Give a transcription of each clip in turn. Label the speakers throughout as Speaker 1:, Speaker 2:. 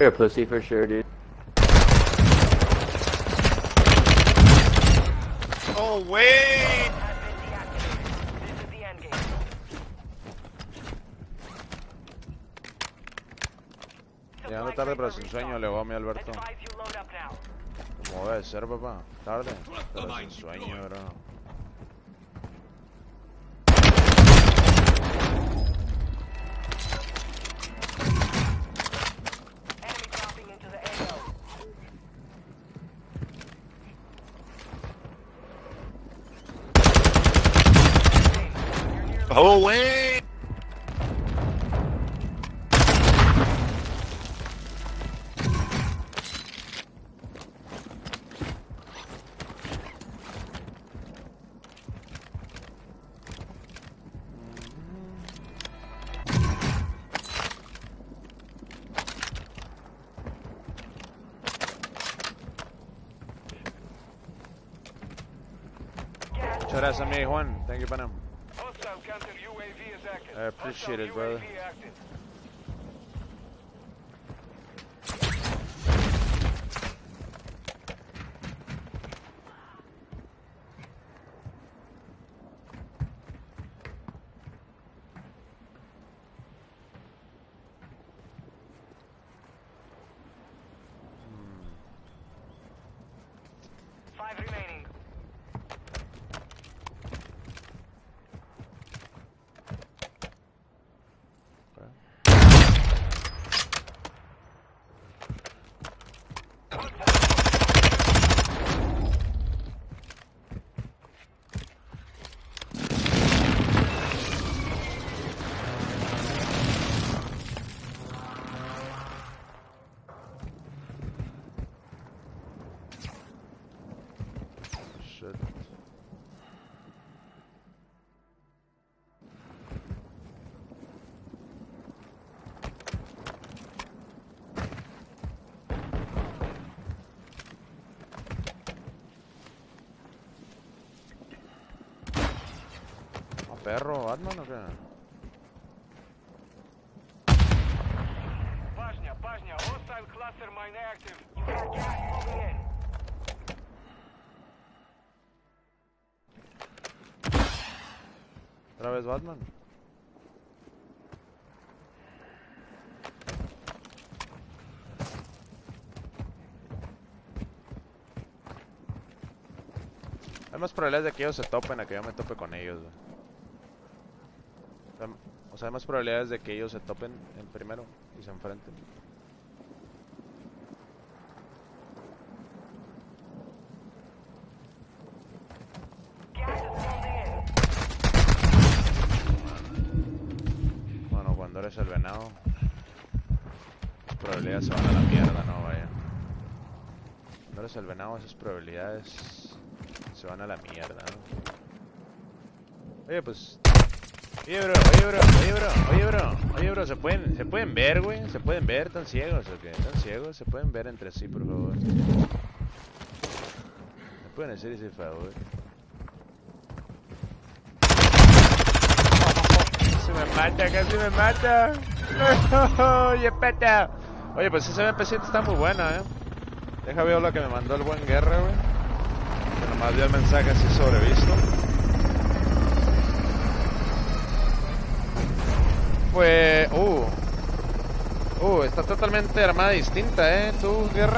Speaker 1: You're a pussy for sure, dude.
Speaker 2: Oh, wait!
Speaker 3: Llegando tarde pero sin sueño, le voy a mi Alberto. Como debe ser, papá. Tarde, pero sin sueño, bro.
Speaker 2: Oh, wait!
Speaker 3: Muchas gracias, amigo Juan. Thank you, Panam. I appreciate it, brother. ¿Perro Batman o qué?
Speaker 4: Bashня, hostile cluster mine active. You got gas moving in.
Speaker 3: ¿Otra vez Batman? Hay más probabilidades de que ellos se topen a que yo me tope con ellos, güey. O sea, hay más probabilidades de que ellos se topen en primero y se enfrenten. Bueno, cuando eres el venado, las probabilidades se van a la mierda, ¿no? Vaya. Cuando eres el venado, esas probabilidades se van a la mierda, ¿no? Oye, pues... Oye, bro, ¿se pueden ver, güey? ¿Se pueden ver? ¿Tan ciegos o qué? ¿Tan ciegos? ¿Se pueden ver entre sí, por favor? ¿Me pueden hacer ese favor? Casi me mata. Oye, peta. Oye, pues ese MP7 está muy buena, Deja ver lo que me mandó el buen Guerra, güey. Que nomás dio el mensaje así sobrevisto. Pues... está totalmente armada distinta, tú, Guerra.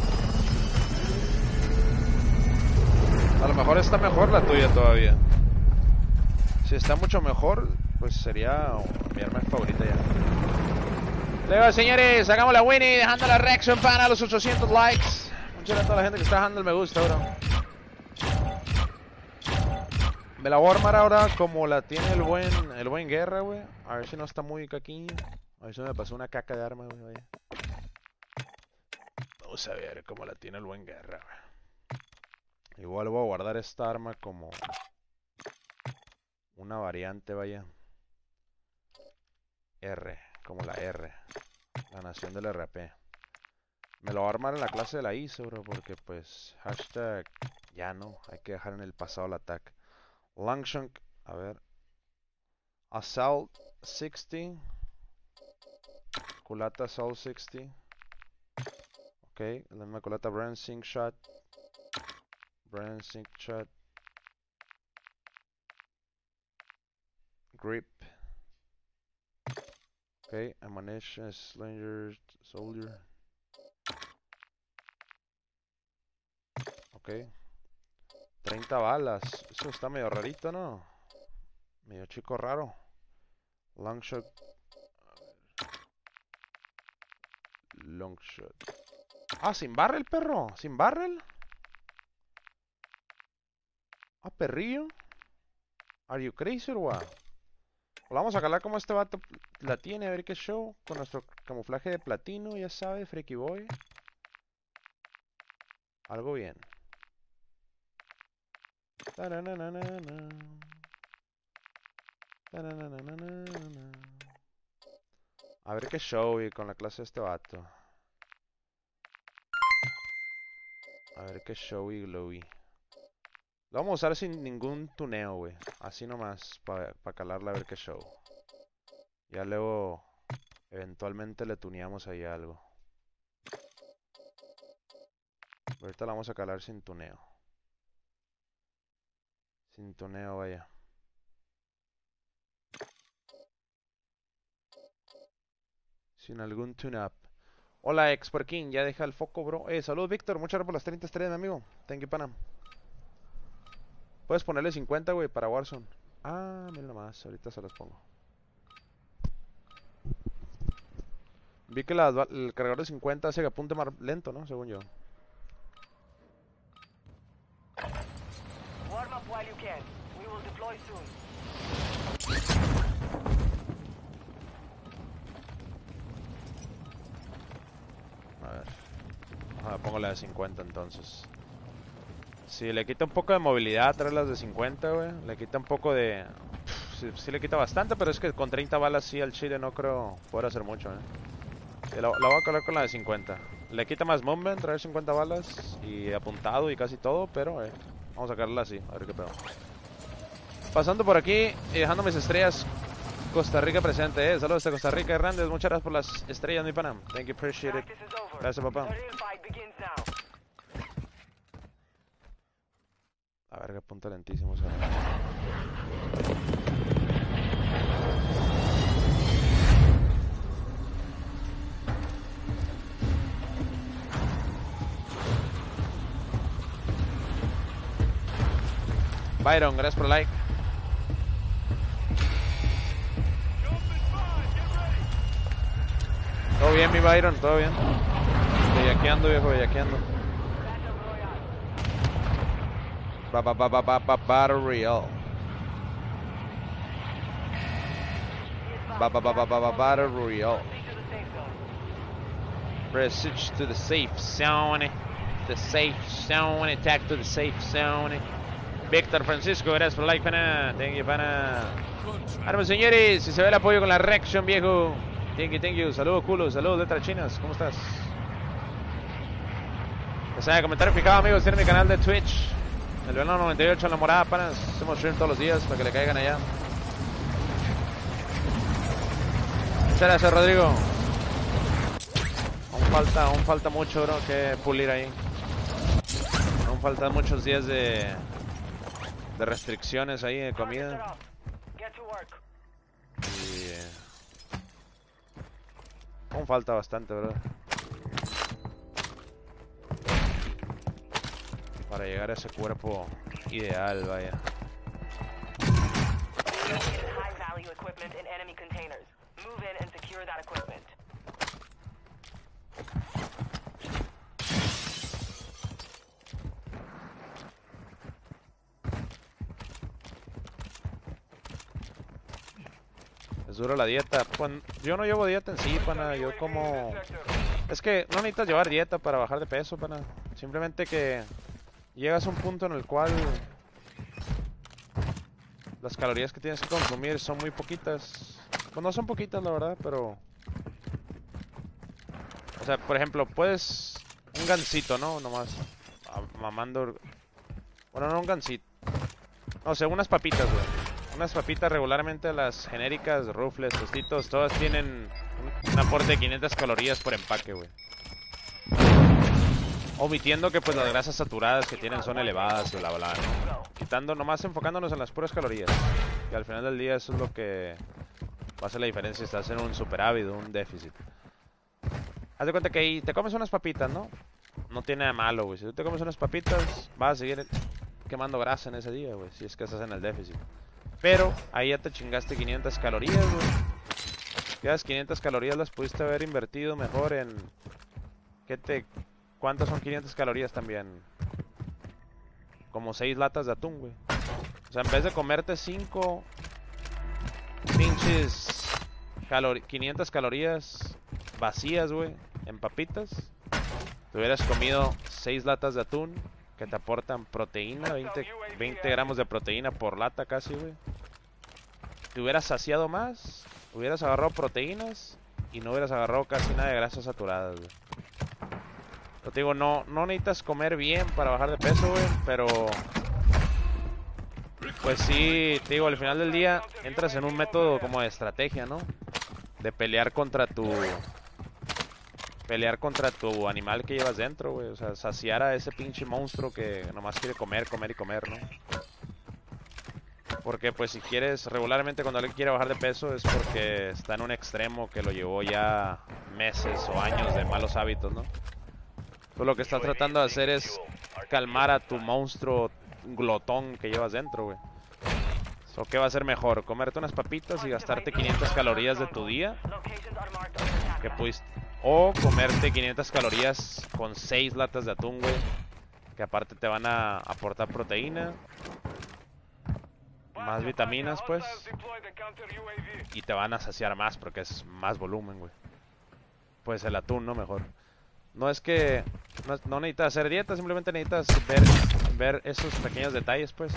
Speaker 3: A lo mejor está mejor la tuya todavía. Si está mucho mejor, pues sería mi arma favorita ya. Luego, señores, hagamos la Winnie, dejando la reaction para los 800 likes. Muchas gracias a toda la gente que está dejando el me gusta, bro. Me la voy a armar ahora como la tiene el buen Guerra, güey. A ver si no está muy caquiño. A ver si me pasó una caca de arma, güey. Vamos a ver cómo la tiene el buen Guerra, güey. Igual voy a guardar esta arma como una variante, vaya. R, como la R. La nación del RP. Me lo voy a armar en la clase de la ISO, bro, porque pues hashtag ya no. Hay que dejar en el pasado el ataque. Longshank, a ver. Assault 60. Culata Assault 60. Ok, la misma coleta. Brand Sync Shot. Brand Sync Shot. Grip. Ok, Ammunition, Slinger, Soldier. Ok. 30 balas. Eso está medio rarito, ¿no? Medio chico raro. Longshot. Longshot. Ah, sin barrel, perro. Sin barrel. Ah, perrillo. Are you crazy or what? Vamos a calar como este vato la tiene. A ver qué show. Con nuestro camuflaje de platino, ya sabe, Freaky Boy. Algo bien. A ver qué show y con la clase de este vato. A ver qué show y glowy. Lo vamos a usar sin ningún tuneo, güey. Así nomás, para calarla a ver qué show. Ya luego, eventualmente le tuneamos ahí algo. Ahorita la vamos a calar sin tuneo. Sin tuneo, vaya. Sin algún tune-up. Hola, Experkin, ya deja el foco, bro. Saludos, Víctor. Muchas gracias por las 30 estrellas, mi amigo. Thank you, pana. Puedes ponerle 50, güey, para Warzone. Ah, mira nomás. Ahorita se los pongo. Vi que el cargador de 50 hace que apunte más lento, ¿no? Según yo.
Speaker 4: Warm up while you can. We will deploy soon.
Speaker 3: A ver. Ajá, pongo la de 50 entonces. Sí, le quita un poco de movilidad traer las de 50, güey. Le quita un poco de... Sí, le quita bastante, pero es que con 30 balas sí al chile no creo poder hacer mucho, La voy a colar con la de 50. Le quita más movement traer 50 balas y apuntado y casi todo, pero vamos a sacarla así, a ver qué pedo. Pasando por aquí y dejando mis estrellas. Costa Rica presente, Saludos de Costa Rica, Hernández. Muchas gracias por las estrellas, mi pana. Thank you, appreciate it. Gracias, papá. A ver, qué punto lentísimo se ve. Byron, gracias por el like. Todo bien, mi Byron, todo bien. Bellaqueando, viejo, bellaqueando. Battle Royale. Battle Royale. Prestige to the safe zone. The safe zone. Attack to the safe zone. Víctor Francisco, gracias por el like, pana. Thank you, pana. Bueno, señores, si se ve el apoyo con la reaction, viejo. Thank you. Saludos, culo. Saludos, letras chinas. ¿Cómo estás? Ya saben, comentario fijado, amigos. Tienen mi canal de Twitch. El Verano 98 en la morada, panas. Hacemos stream todos los días para que le caigan allá. Muchas gracias, Rodrigo. Aún falta mucho, bro, que pulir ahí. Aún faltan muchos días de restricciones ahí de comida. Y aún falta bastante, bro, para llegar a ese cuerpo ideal, vaya. Es duro la dieta. Pues, yo no llevo dieta en sí, pana. Yo como... Es que no necesitas llevar dieta para bajar de peso, pana. Simplemente que llegas a un punto en el cual las calorías que tienes que consumir son muy poquitas. Pues no son poquitas, la verdad, pero... O sea, por ejemplo, puedes... Un gansito, ¿no? Nomás mamando... Bueno, no un gansito. No sé, unas papitas, güey. Unas papitas regularmente, las genéricas, Ruffles, Tostitos, todas tienen un aporte de 500 calorías por empaque, güey. Omitiendo que pues las grasas saturadas que tienen son elevadas y bla bla, ¿no? Quitando, nomás enfocándonos en las puras calorías. Que al final del día eso es lo que va a hacer la diferencia si estás en un superávit o un déficit. Haz de cuenta que ahí te comes unas papitas, ¿no? No tiene nada de malo, güey. Si tú te comes unas papitas, vas a seguir quemando grasa en ese día, güey. Si es que estás en el déficit. Pero ahí ya te chingaste 500 calorías, güey. Ya las 500 calorías las pudiste haber invertido mejor en... ¿Cuántas son 500 calorías también? Como 6 latas de atún, güey. O sea, en vez de comerte 5 pinches 500 calorías vacías, güey, en papitas, te hubieras comido 6 latas de atún que te aportan proteína, 20 gramos de proteína por lata casi, güey. Te hubieras saciado más, hubieras agarrado proteínas y no hubieras agarrado casi nada de grasas saturadas, güey. Pero te digo, no necesitas comer bien para bajar de peso, güey, pero... Pues sí, te digo, al final del día entras en un método como de estrategia, ¿no? De pelear contra tu animal que llevas dentro, güey. O sea, saciar a ese pinche monstruo que nomás quiere comer, comer y comer, ¿no? Porque pues si quieres, regularmente cuando alguien quiere bajar de peso es porque está en un extremo que lo llevó ya meses o años de malos hábitos, ¿no? Tú lo que estás tratando de hacer es calmar a tu monstruo glotón que llevas dentro, güey. So, ¿qué va a ser mejor? ¿Comerte unas papitas y gastarte 500 calorías de tu día? Que pudiste... O comerte 500 calorías con 6 latas de atún, güey. Que aparte te van a aportar proteína. Más vitaminas, pues. Y te van a saciar más porque es más volumen, güey. Pues el atún, ¿no? Mejor. No es que... No necesitas hacer dieta, simplemente necesitas ver esos pequeños detalles, pues,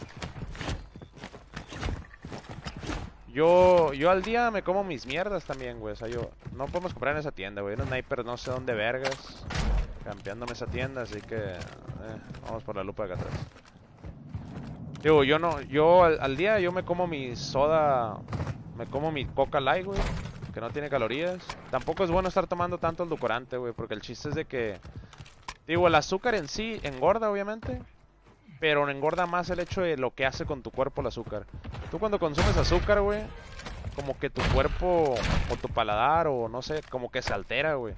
Speaker 3: Yo al día me como mis mierdas también, güey. O sea, no podemos comprar en esa tienda, güey. Un sniper no sé dónde vergas campeándome esa tienda, así que vamos por la lupa de acá atrás. Digo, yo al día yo me como mi soda, me como mi Coca Light, güey, que no tiene calorías. Tampoco es bueno estar tomando tanto edulcorante, güey, porque el chiste es de que, digo, el azúcar en sí engorda, obviamente, pero engorda más el hecho de lo que hace con tu cuerpo el azúcar. Tú cuando consumes azúcar, güey, como que tu cuerpo o tu paladar o no sé, como que se altera, güey.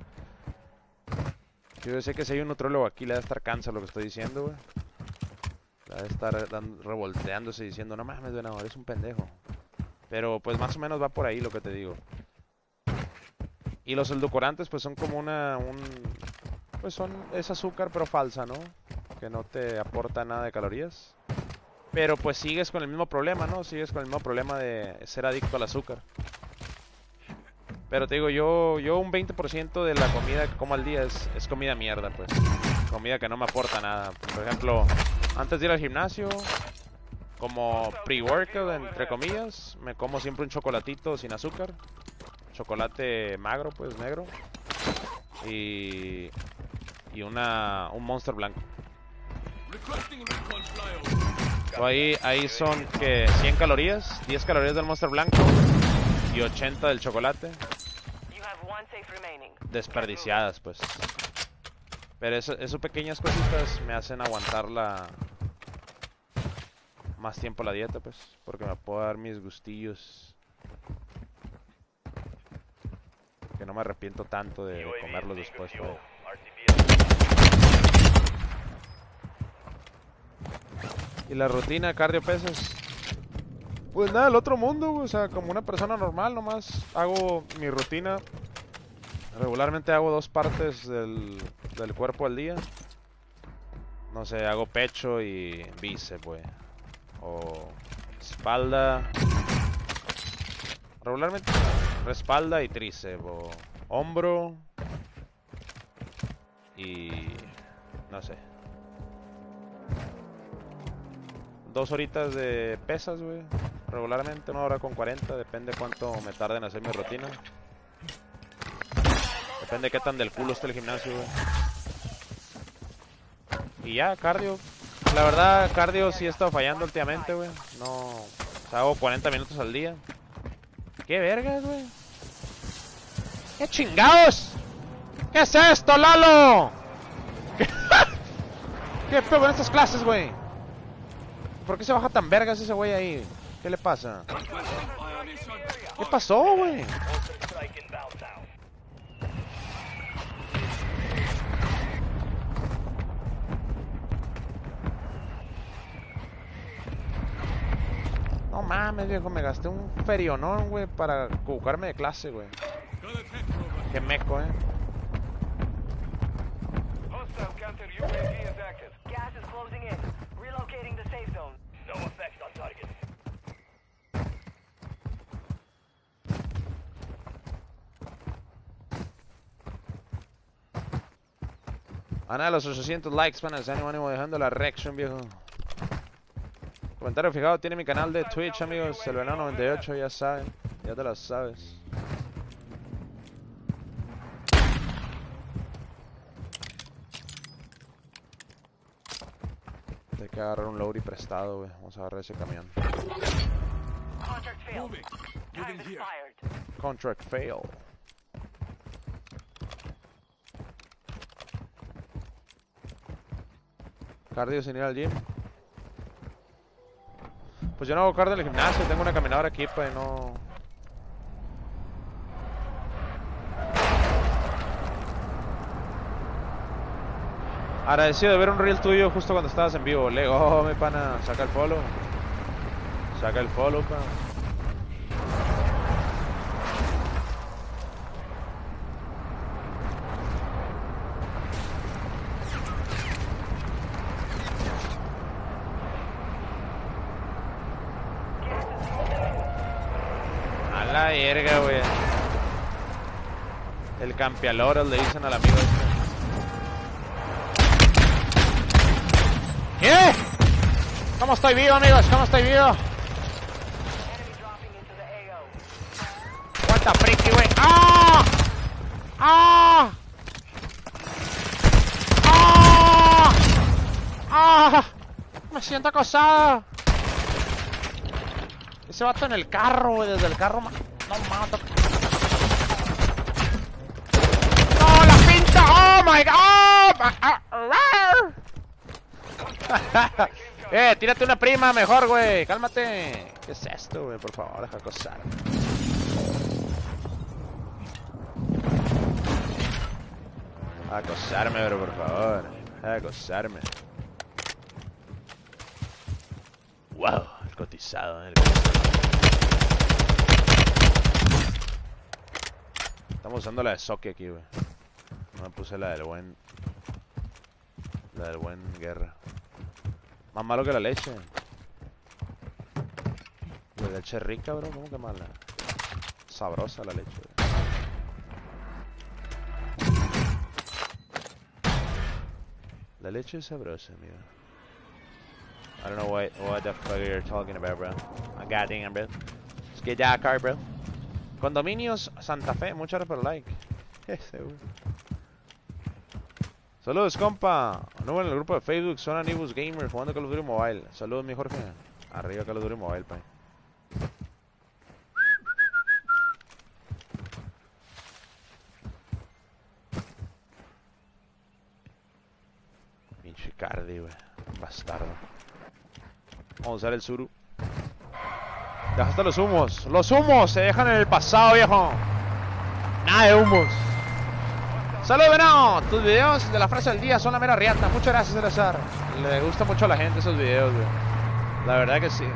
Speaker 3: Yo sé que si hay un nutriólogo aquí le va a estar cáncer lo que estoy diciendo, güey. Le va a estar revolteándose diciendo, no mames, güey, no, eres un pendejo. Pero pues más o menos va por ahí lo que te digo. Y los edulcorantes pues son como pues es azúcar pero falsa, ¿no? Que no te aporta nada de calorías. Pero pues sigues con el mismo problema, ¿no? Sigues con el mismo problema de ser adicto al azúcar. Pero te digo, yo un 20% de la comida que como al día es comida mierda, pues. Comida que no me aporta nada. Por ejemplo, antes de ir al gimnasio, como pre-workout, entre comillas, me como siempre un chocolatito sin azúcar. Chocolate magro, pues, negro. Y un Monster blanco. Ahí son que 100 calorías, 10 calorías del Monster blanco y 80 del chocolate. Desperdiciadas, pues. Pero esas pequeñas cositas me hacen aguantar más tiempo la dieta, pues. Porque me puedo dar mis gustillos. Que no me arrepiento tanto de comerlos después, pues. Y la rutina cardio pesas, pues nada, el otro mundo, o sea, como una persona normal, nomás hago mi rutina. Regularmente hago 2 partes del cuerpo al día. No sé, hago pecho y bíceps, güey. O espalda. Regularmente espalda y tríceps. O hombro. Y no sé. 2 horitas de pesas, güey. Regularmente 1 hora con 40. Depende cuánto me tarde en hacer mi rutina. Depende de qué tan del culo esté el gimnasio, güey. Y ya, cardio. La verdad, cardio sí he estado fallando últimamente, güey. No... O sea, hago 40 minutos al día. ¿Qué vergas, güey? ¿Qué chingados? ¿Qué es esto, Lalo? ¿Qué pedo con estas clases, güey? ¿Por qué se baja tan vergas ese güey ahí? ¿Qué le pasa? ¿Qué pasó, güey? No mames, viejo, me gasté un ferionón, güey, para buscarme de clase, güey. Qué meco,
Speaker 4: Hostile counter UAV is active. Gas is closing in. Relocating the safe zone. No effect on target.
Speaker 3: Ana de los 800 likes, panas. Ánimo dejando la reaction, viejo. Comentario fijado, tiene mi canal de Twitch, amigos. El Venado 98, ya saben. Ya te lo sabes. Hay que agarrar un lowry prestado, güey. Vamos a agarrar ese camión.
Speaker 4: Contract failed. Time expired.
Speaker 3: Contract fail. Cardio sin ir al gym. Pues yo no hago cardio en el gimnasio, tengo una caminadora aquí, pues no. Agradecido de ver un reel tuyo justo cuando estabas en vivo. Lego, mi pana, saca el follow. Saca el follow, pa. A la verga, güey. El campealoros le dicen al amigo este. ¿Qué? ¿Cómo estoy vivo, amigos? ¿Cómo estoy vivo?
Speaker 4: Enemy dropping into the AO.
Speaker 3: What the freaky, güey. ¡Ah! ¡Ah! ¡Ah! ¡Ah! Me siento acosado. Ese vato en el carro, güey. Desde el carro. No mato. ¡No, la pinta! ¡Oh, my God! Tírate una prima mejor, güey. Cálmate. ¿Qué es esto, güey? Por favor, deja acosarme. Acosarme, bro, por favor. Acosarme. Wow, el cotizado, Estamos usando la de Soki aquí, güey. No me puse la del buen. La del buen guerra. Más malo que la leche. La leche rica, bro. ¿Cómo que mala? Sabrosa la leche, bro. La leche es sabrosa, amigo. I don't know what the fuck you're talking about, bro. Goddamn, bro. Let's get that car, bro. Condominios Santa Fe. Muchas gracias por el like. Ese, güey. Saludos, compa. No, en el grupo de Facebook son Anibus Gamer jugando Call of Duty Mobile. Saludos, mi Jorge. Arriba Call of Duty Mobile, pay. Pinche Cardi, wey. Bastardo. Vamos a usar el Zuru. Dejaste los humos. Los humos se dejan en el pasado, viejo. Nada de humos. Saludos, Venado. Tus videos de la frase del día son la mera riata. Muchas gracias, Eleazar. Le gusta mucho a la gente esos videos, güey. La verdad que sí.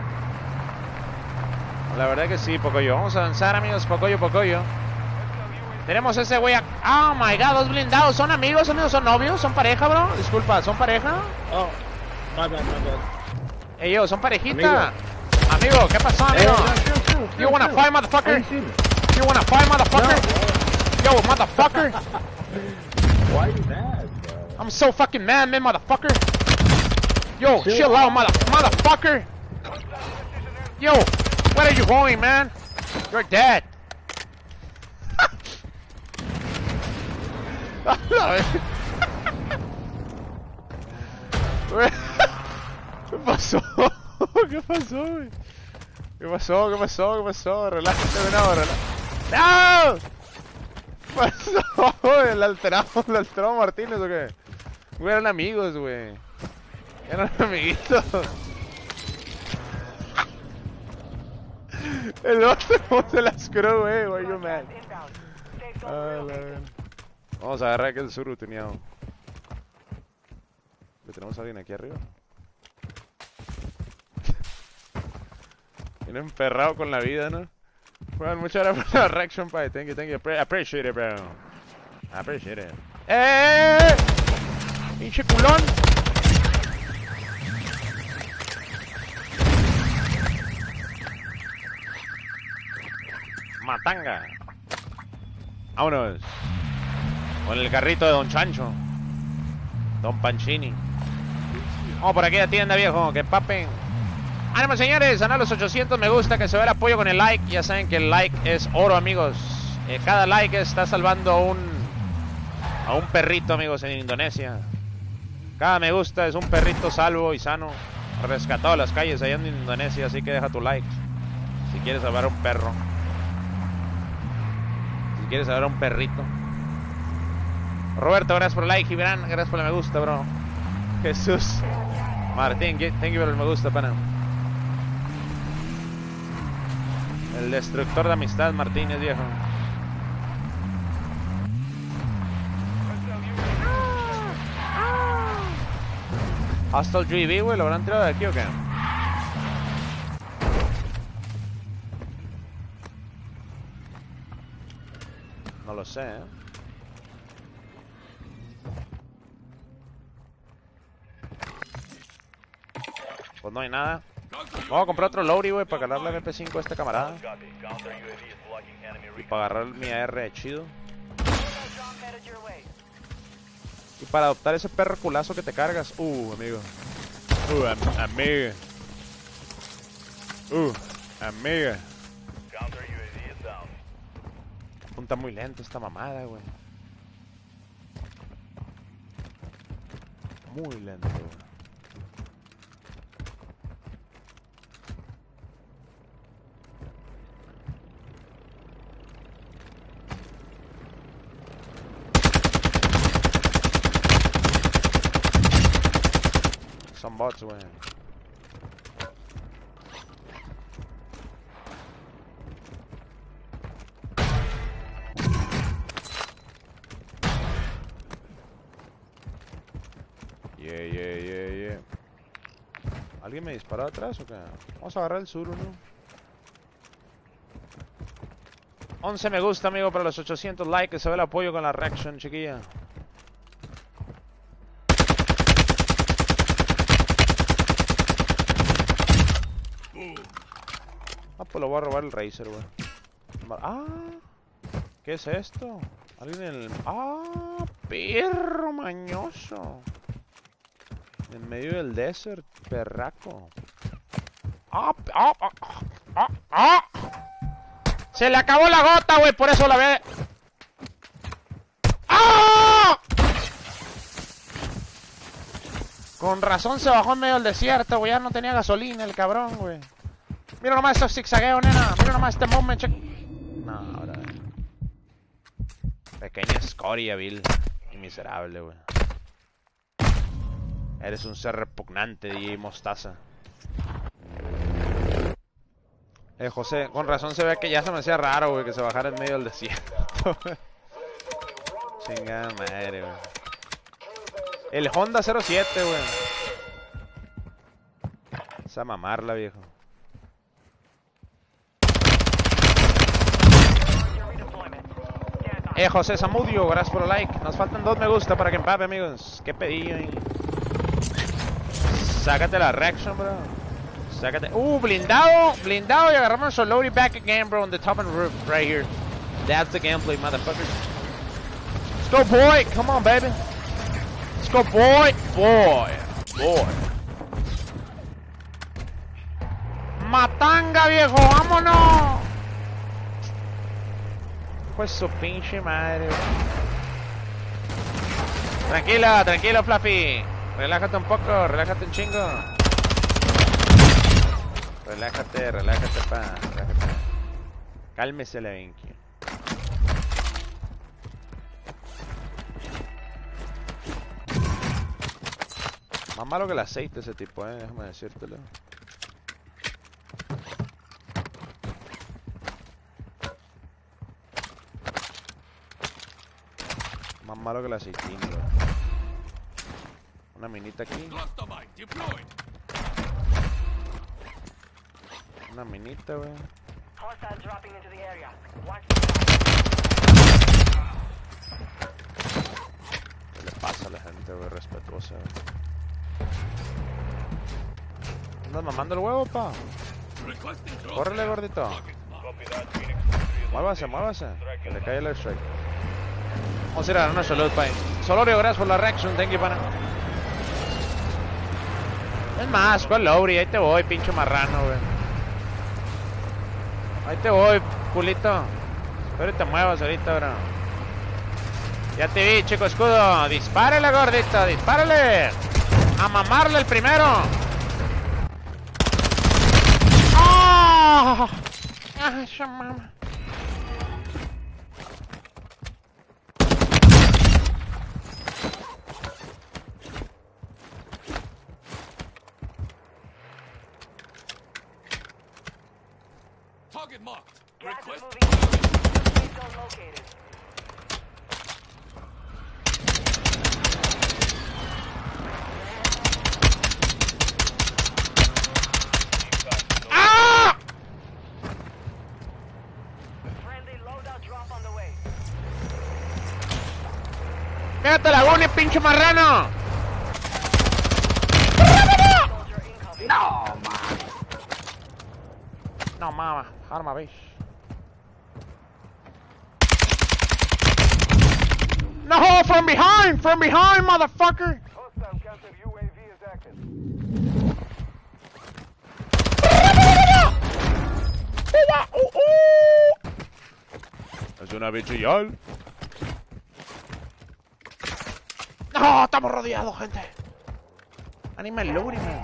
Speaker 3: La verdad que sí, Pocoyo. Vamos a avanzar, amigos. Pocoyo. Tenemos ese güey. Oh my god, dos blindados. ¿Son amigos, amigos? ¿Son novios? ¿Son pareja, bro? Disculpa, ¿son pareja?
Speaker 1: Oh, my bad.
Speaker 3: Ey, yo, ¿son parejita? Amigo, ¿qué pasó, amigo? You wanna fight, motherfucker? You wanna fight, motherfucker? Yo, motherfucker.
Speaker 1: Why you mad, bro?
Speaker 3: I'm so fucking mad, man, motherfucker. Yo, chill out, motherfucker. Yo, where are you going, man? You're dead. ¿Qué pasó? ¿Qué pasó, güey? ¿Qué pasó? Relájate, Venado, relájate. ¡No! ¿Qué pasó, güey? ¿Le alteramos Martínez o qué? Güey, eran amigos, güey. Eran amiguitos. El otro se las creo, why are you mad?
Speaker 4: Inbound. Safe zone
Speaker 3: Ah, la
Speaker 4: relocated.
Speaker 3: verga. Vamos a agarrar aquel suru, tuneado. ¿Le tenemos a alguien aquí arriba? Viene emperrado con la vida, ¿no? Bueno, muchas gracias por la reaction, pai. Thank you, thank you. Appreciate it, bro. Appreciate it. ¡Eh! ¡Pinche culón! Matanga. Vámonos. Con el carrito de Don Chancho. Don Panchini. Vamos por aquí a tienda, viejo. Que papen. ¡Ánimo, señores! A los 800 me gusta, que se vea el apoyo con el like. Ya saben que el like es oro, amigos. Cada like está salvando a un perrito, amigos, en Indonesia. Cada me gusta es un perrito salvo y sano, rescatado de las calles allá en Indonesia. Así que deja tu like si quieres salvar a un perro. Si quieres salvar a un perrito. Roberto, gracias por el like. Gibran, gracias por el me gusta, bro. Jesús Martín, thank you por el me gusta, pana. El destructor de amistad, Martínez, viejo. Hostile UAV, güey, ¿lo habrán tirado de aquí o qué? No lo sé, ¿eh? Pues no hay nada. Vamos a comprar otro Lowry, güey, para cargarle la MP5 a este camarada. Y para agarrar mi AR chido.
Speaker 4: Headed your way.
Speaker 3: Y para adoptar ese perro culazo que te cargas. Amigo. Amiga. Amiga. Apunta muy lento esta mamada, güey. Muy lento, güey. Son bots, güey. Yeah. ¿Alguien me disparó atrás o qué? Vamos a agarrar el sur, ¿no? 11 me gusta, amigo, para los 800 likes. Que se ve el apoyo con la reaction, chiquilla. Pues lo voy a robar el Razer, güey. ¿Qué es esto? Alguien en el... perro mañoso. En medio del desert, perraco. Se le acabó la gota, güey, por eso la ve. Con razón se bajó en medio del desierto, güey. Ya no tenía gasolina el cabrón, güey. Mira nomás estos zigzagueos, nena. Mira nomás este moment check. No, ahora. Pequeña escoria, vil y miserable, güey. Eres un ser repugnante, DJ Mostaza. José, con razón se ve que ya se me hacía raro, güey, que se bajara en medio del desierto. Chingada madre, güey. El Honda 07, güey. Esa mamarla, viejo. José Zamudio, gracias por el like. Nos faltan 2 me gusta para que empape, amigos. ¿Qué pedí ahí? Sácate la reaction, bro. Sácate. Blindado. Blindado y agarramos a Lowry back again, bro. On the top of the roof, right here. That's the gameplay, motherfucker. Let's go, boy. Come on, baby. Let's go, boy. Boy. Matanga, viejo. Vámonos. Pues su pinche madre. Tranquilo, Fluffy. Relájate un poco, relájate un chingo. Relájate, pa. Relájate. Cálmese la Vinky. Más malo que el aceite ese tipo, déjame decírtelo. Más malo que el aceitín, bro. Una minita aquí. Una minita, wey.
Speaker 4: Hostile dropping into the area. Watch
Speaker 3: ¿Qué le pasa a la gente, wey? Respetuosa, wey. ¿Andas mamando el huevo, pa? Córrele, gordito. Muévase, muévase. Que le cae el airstrike. Vamos a ir a dar una salud, pa. Solorio, gracias por la reaction. Thank you, pana. Es más, ¿cuál Lowry? Ahí te voy, pinche marrano, wey. Ahí te voy, culito. Espero que te muevas ahorita, bro. Ya te vi, chico escudo. Dispárale, gordito, dispárale. A mamarle el primero. ¡Ah! ¡Ah, esa mama!
Speaker 5: Target marked.
Speaker 4: gas is
Speaker 5: Request.
Speaker 4: moving in. Safe zone located.
Speaker 3: ¡Ah!
Speaker 4: Friendly loadout drop on the way.
Speaker 3: ¡Quédate la guni, pinche marrano!
Speaker 4: Soldier incoming.
Speaker 3: No, mama. Arma, bitch. No, from behind! From behind, motherfucker!
Speaker 4: Hostile counter UAV is active.
Speaker 3: Es una bichillal. No, estamos rodeados, gente. Animal loading, man.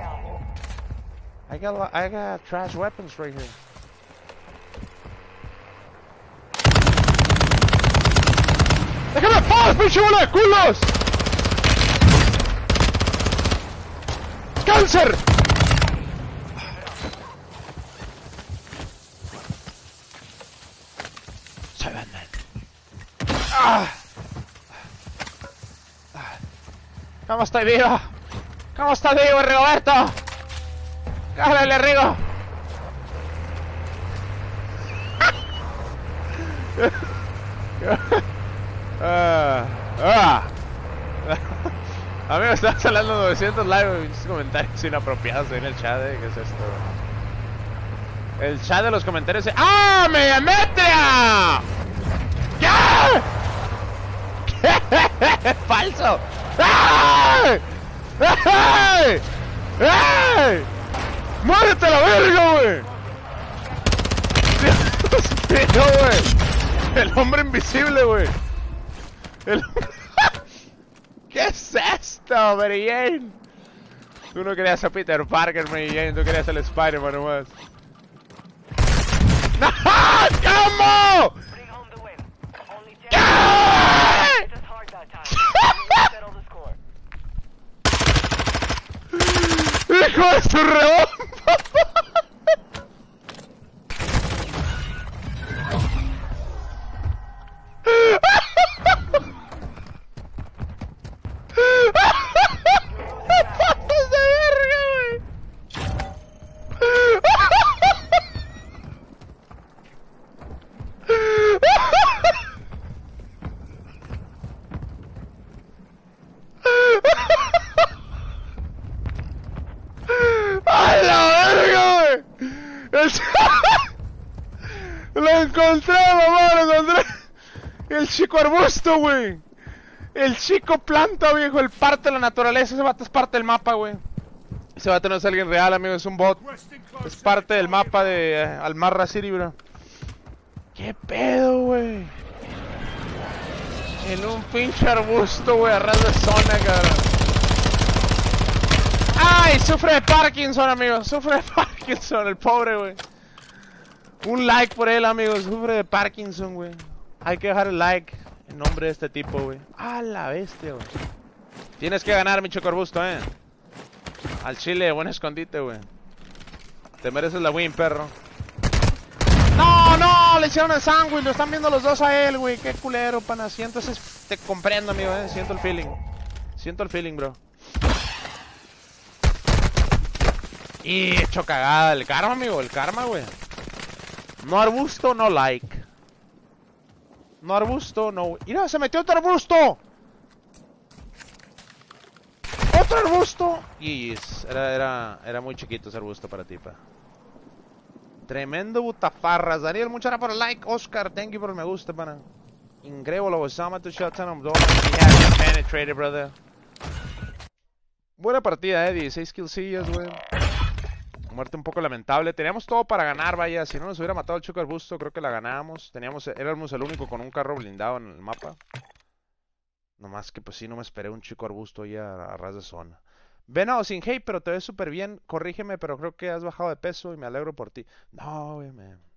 Speaker 3: I got trash weapons right here. ¡Déjame en paz, pinche bola de culos! ¡Cáncer! Soy Batman. ¡Ah! ¿Cómo estoy vivo? ¿Cómo está vivo, Rigoberto? ¡Cálale, Rigo! Amigo, estás hablando de 900 likes y muchos comentarios inapropiados ahí en el chat, ¿qué es esto? El chat de los comentarios. ¡Ah! ¡Megametria! ¿Qué? ¿Qué? ¡Falso! ¡Ay! ¡Ay! ¡Ay! ¡Muérete a la verga, güey! Dios mío, güey. El hombre invisible, güey. El... ¿Qué es esto, Mary Jane? Tú no querías a Peter Parker, Mary Jane. Tú querías al Spider-Man nomás. ¡No! ¿Cómo?
Speaker 4: Bring home the win. Only 10.
Speaker 3: ¿Qué?
Speaker 4: Just hard that time. We settle the score.
Speaker 3: ¡Hijo de su rebomba! ¡Pasos de verga, güey! ¡A la verga, güey! ¡Lo encontré, mamá! ¡Lo encontré! El chico arbusto, güey. El chico planta, viejo. El parte de la naturaleza. Ese vato es parte del mapa, güey. Ese vato no es alguien real, amigo. Es un bot. Es parte del mapa de Almarra City, bro. ¿Qué pedo, güey? En un pinche arbusto, güey. A ras de zona, cabrón. ¡Ay! Sufre de Parkinson, amigo. Sufre de Parkinson, el pobre, güey. Un like por él, amigo. Sufre de Parkinson, güey. Hay que dejar el like en nombre de este tipo, güey. ¡Ah, la bestia, güey! Tienes que ganar, mi chico arbusto, Al chile, buen escondite, güey. Te mereces la win, perro. ¡No, no! Le hicieron el sándwich. Lo están viendo los dos a él, güey. Qué culero, pana. Siento ese... Te comprendo, amigo, Siento el feeling. Siento el feeling, bro. Y hecho cagada. El karma, amigo. El karma, güey. No arbusto, no like. No arbusto, no... ¡Mira! ¡Se metió otro arbusto! ¡Otro arbusto! Y era muy chiquito ese arbusto para ti, pa. Tremendo butafarras. Daniel, muchas gracias por el like. Oscar, thank you por el me gusta, pana. Increíble, Osama to shot on he has penetrated, brother. Buena partida, 16 killsillas, güey. Muerte un poco lamentable. Teníamos todo para ganar, vaya. Si no nos hubiera matado el Chuco Arbusto, creo que la ganábamos. Éramos el único con un carro blindado en el mapa. Nomás que pues sí, no me esperé un Chico Arbusto ahí a ras de zona. Venado, sin hate, pero te ves súper bien. Corrígeme, pero creo que has bajado de peso y me alegro por ti. No, güey,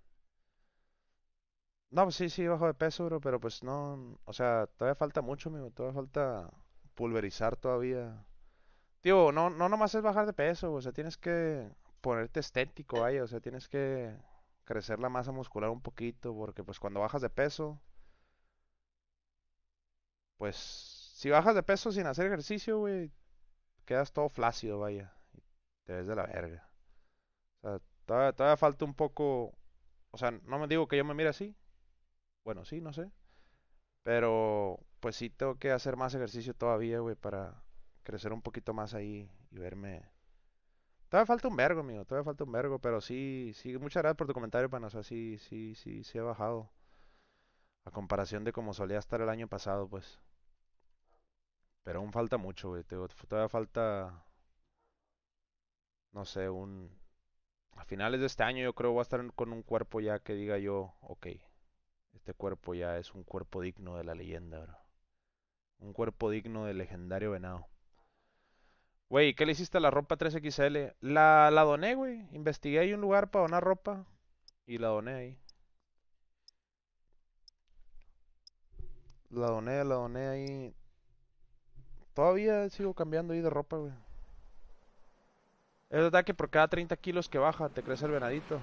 Speaker 3: no, pues sí, he bajado de peso, bro, pero pues no. O sea, todavía falta mucho, amigo. Todavía falta pulverizar todavía. Tío, no nomás es bajar de peso, o sea, tienes que ponerte estético, vaya. O sea, tienes que crecer la masa muscular un poquito, porque pues cuando bajas de peso... Pues, si bajas de peso sin hacer ejercicio, güey, quedas todo flácido, vaya. Te ves de la verga. O sea, todavía falta un poco... O sea, no me digo que yo me mire así. Bueno, sí, no sé. Pero, pues sí tengo que hacer más ejercicio todavía, güey, para crecer un poquito más ahí y verme... Todavía falta un vergo, amigo. Todavía falta un vergo, pero sí, muchas gracias por tu comentario, pana. O sea, sí he bajado. A comparación de como solía estar el año pasado, pues. Pero aún falta mucho, güey. Todavía falta, no sé, a finales de este año yo creo voy a estar con un cuerpo ya que diga yo, ok, este cuerpo ya es un cuerpo digno de la leyenda, bro. Un cuerpo digno del legendario venado. Güey, ¿qué le hiciste a la ropa 3XL? La doné, güey. Investigué ahí un lugar para donar ropa y la doné ahí. La doné ahí. Todavía sigo cambiando ahí de ropa, güey. Es verdad que por cada 30 kilos que baja te crece el venadito.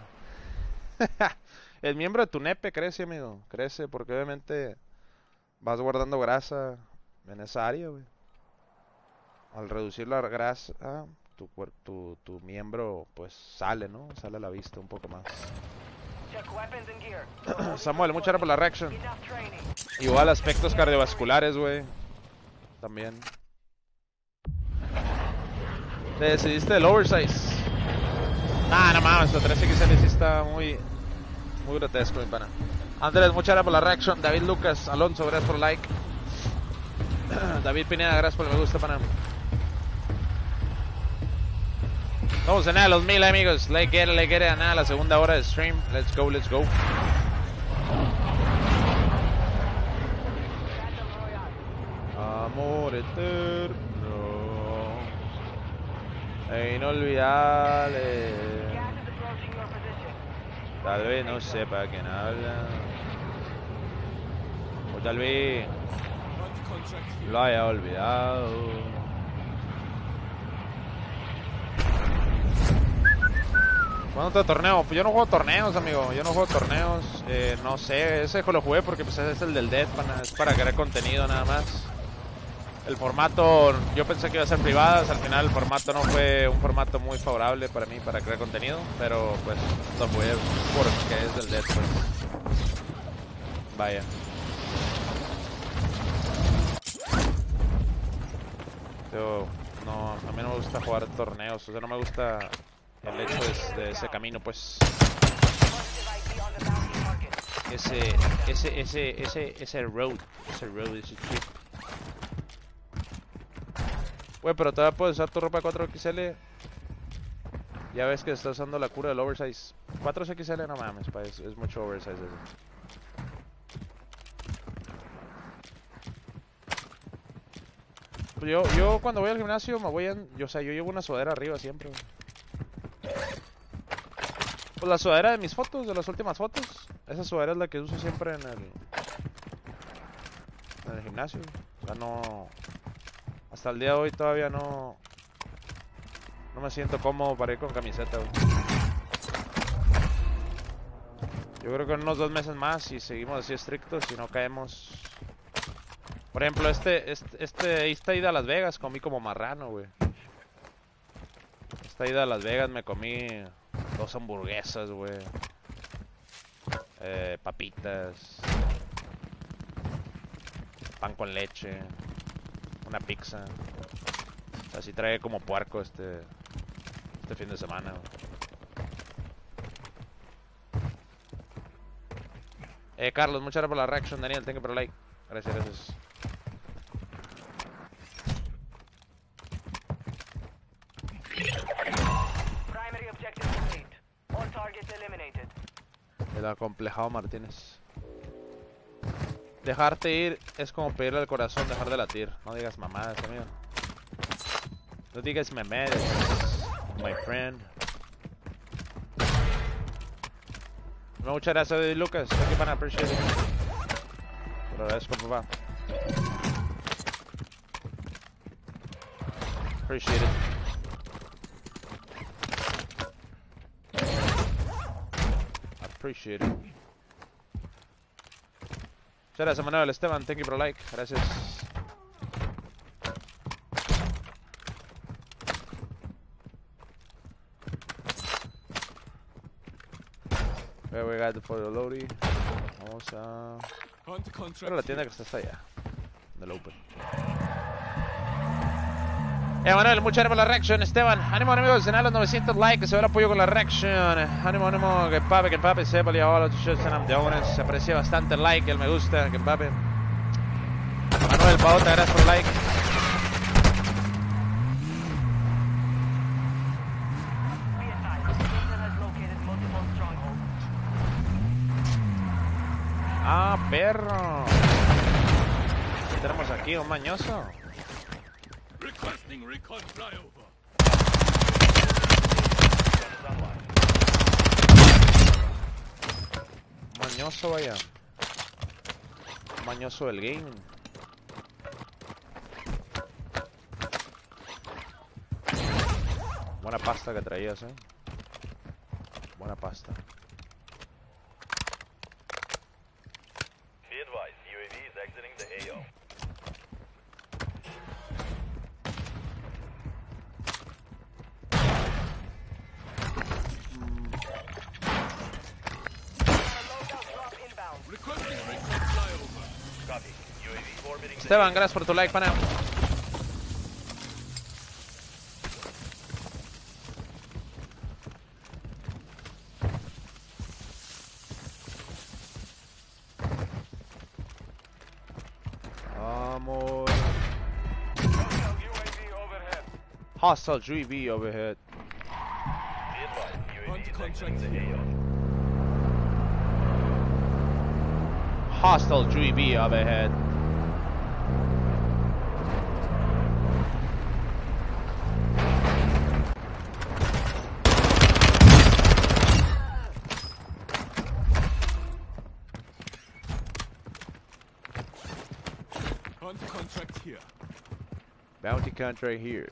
Speaker 3: El miembro de tu nepe crece, amigo. Crece porque obviamente vas guardando grasa en esa área, güey. Al reducir la grasa, tu miembro pues sale, ¿no? Sale a la vista un poco más. Samuel, muchas gracias por la reaction. Igual aspectos cardiovasculares, güey. También. Te decidiste del oversize. No mames, la 3XL sí está muy grotesco, mi pana. Andrés, muchas gracias por la reaction. David Lucas, Alonso, gracias por el like. David Pineda, gracias por el me gusta, pana. Vamos a nada los 1000, amigos. Like get it, a nada la segunda hora de stream. Let's go. Amor eterno e inolvidable. Tal vez no sepa quién habla, o tal vez lo haya olvidado. ¿Cuándo te torneo? Pues yo no juego torneos, amigo. Yo no juego torneos. No sé, ese lo jugué porque pues es el del Death, es para crear contenido nada más. El formato, yo pensé que iba a ser privadas, al final el formato no fue un formato muy favorable para mí para crear contenido, pero pues lo jugué porque es del Death, pues. Vaya. Yo, no, a mí no me gusta jugar torneos, o sea, no me gusta el hecho de ese camino, pues. Ese road, ese trip. Güey, pero todavía puedes usar tu ropa 4XL. Ya ves que está usando la cura del oversize. 4XL no mames, pa, es mucho oversize eso. Pues yo cuando voy al gimnasio me voy en... yo llevo una sudadera arriba siempre. Pues la sudadera de mis fotos, de las últimas fotos. Esa sudadera es la que uso siempre en el gimnasio. O sea, no... Hasta el día de hoy todavía no No me siento cómodo para ir con camiseta, güey. Yo creo que en unos 2 meses más, si seguimos así estrictos, si no caemos... Por ejemplo, esta ida a Las Vegas comí como marrano, güey. Esta ida a Las Vegas me comí 2 hamburguesas, güey. Papitas. Pan con leche. Una pizza. Así trae como puerco este fin de semana, güey. Carlos, muchas gracias por la reaction. Daniel, thank you por el like. Gracias, gracias.
Speaker 4: Primary objective complete. All targets eliminated.
Speaker 3: El acomplejado Martínez. Dejarte ir es como pedirle al corazón dejar de latir. No digas mamadas, amigo. No digas mamadas, my friend. Muchas gracias, Lucas. Thank you, man. Appreciate it. Te lo agradezco, papá. Appreciate it. Appreciate it. Muchas gracias, Manuel. Esteban, thank you for like. Gracias. Okay, we got the photo loading. Vamos a... Pero la tienda que está hasta allá. Del Open. Manuel, muchas gracias por la reaction. Esteban, ánimo amigos, en a los 900 likes, que se ve el apoyo con la reaction. Ánimo, ánimo, que el papi sepa y ahora los shows and I'm se aprecia bastante el like, el me gusta, que papi. Manuel Paota, gracias por el like. Ah, perro. ¿Qué tenemos aquí? Un mañoso. Mañoso, vaya. Mañoso del gaming. Buena pasta que traías, Buena pasta.
Speaker 5: Be advised, UAV is exiting the AO.
Speaker 3: Esteban, gracias por tu like, pana. Vamos. Hostile UAV overhead.
Speaker 5: Be advised, UAV is exiting the AO.
Speaker 3: Hostile UAV overhead. Bounty contract here.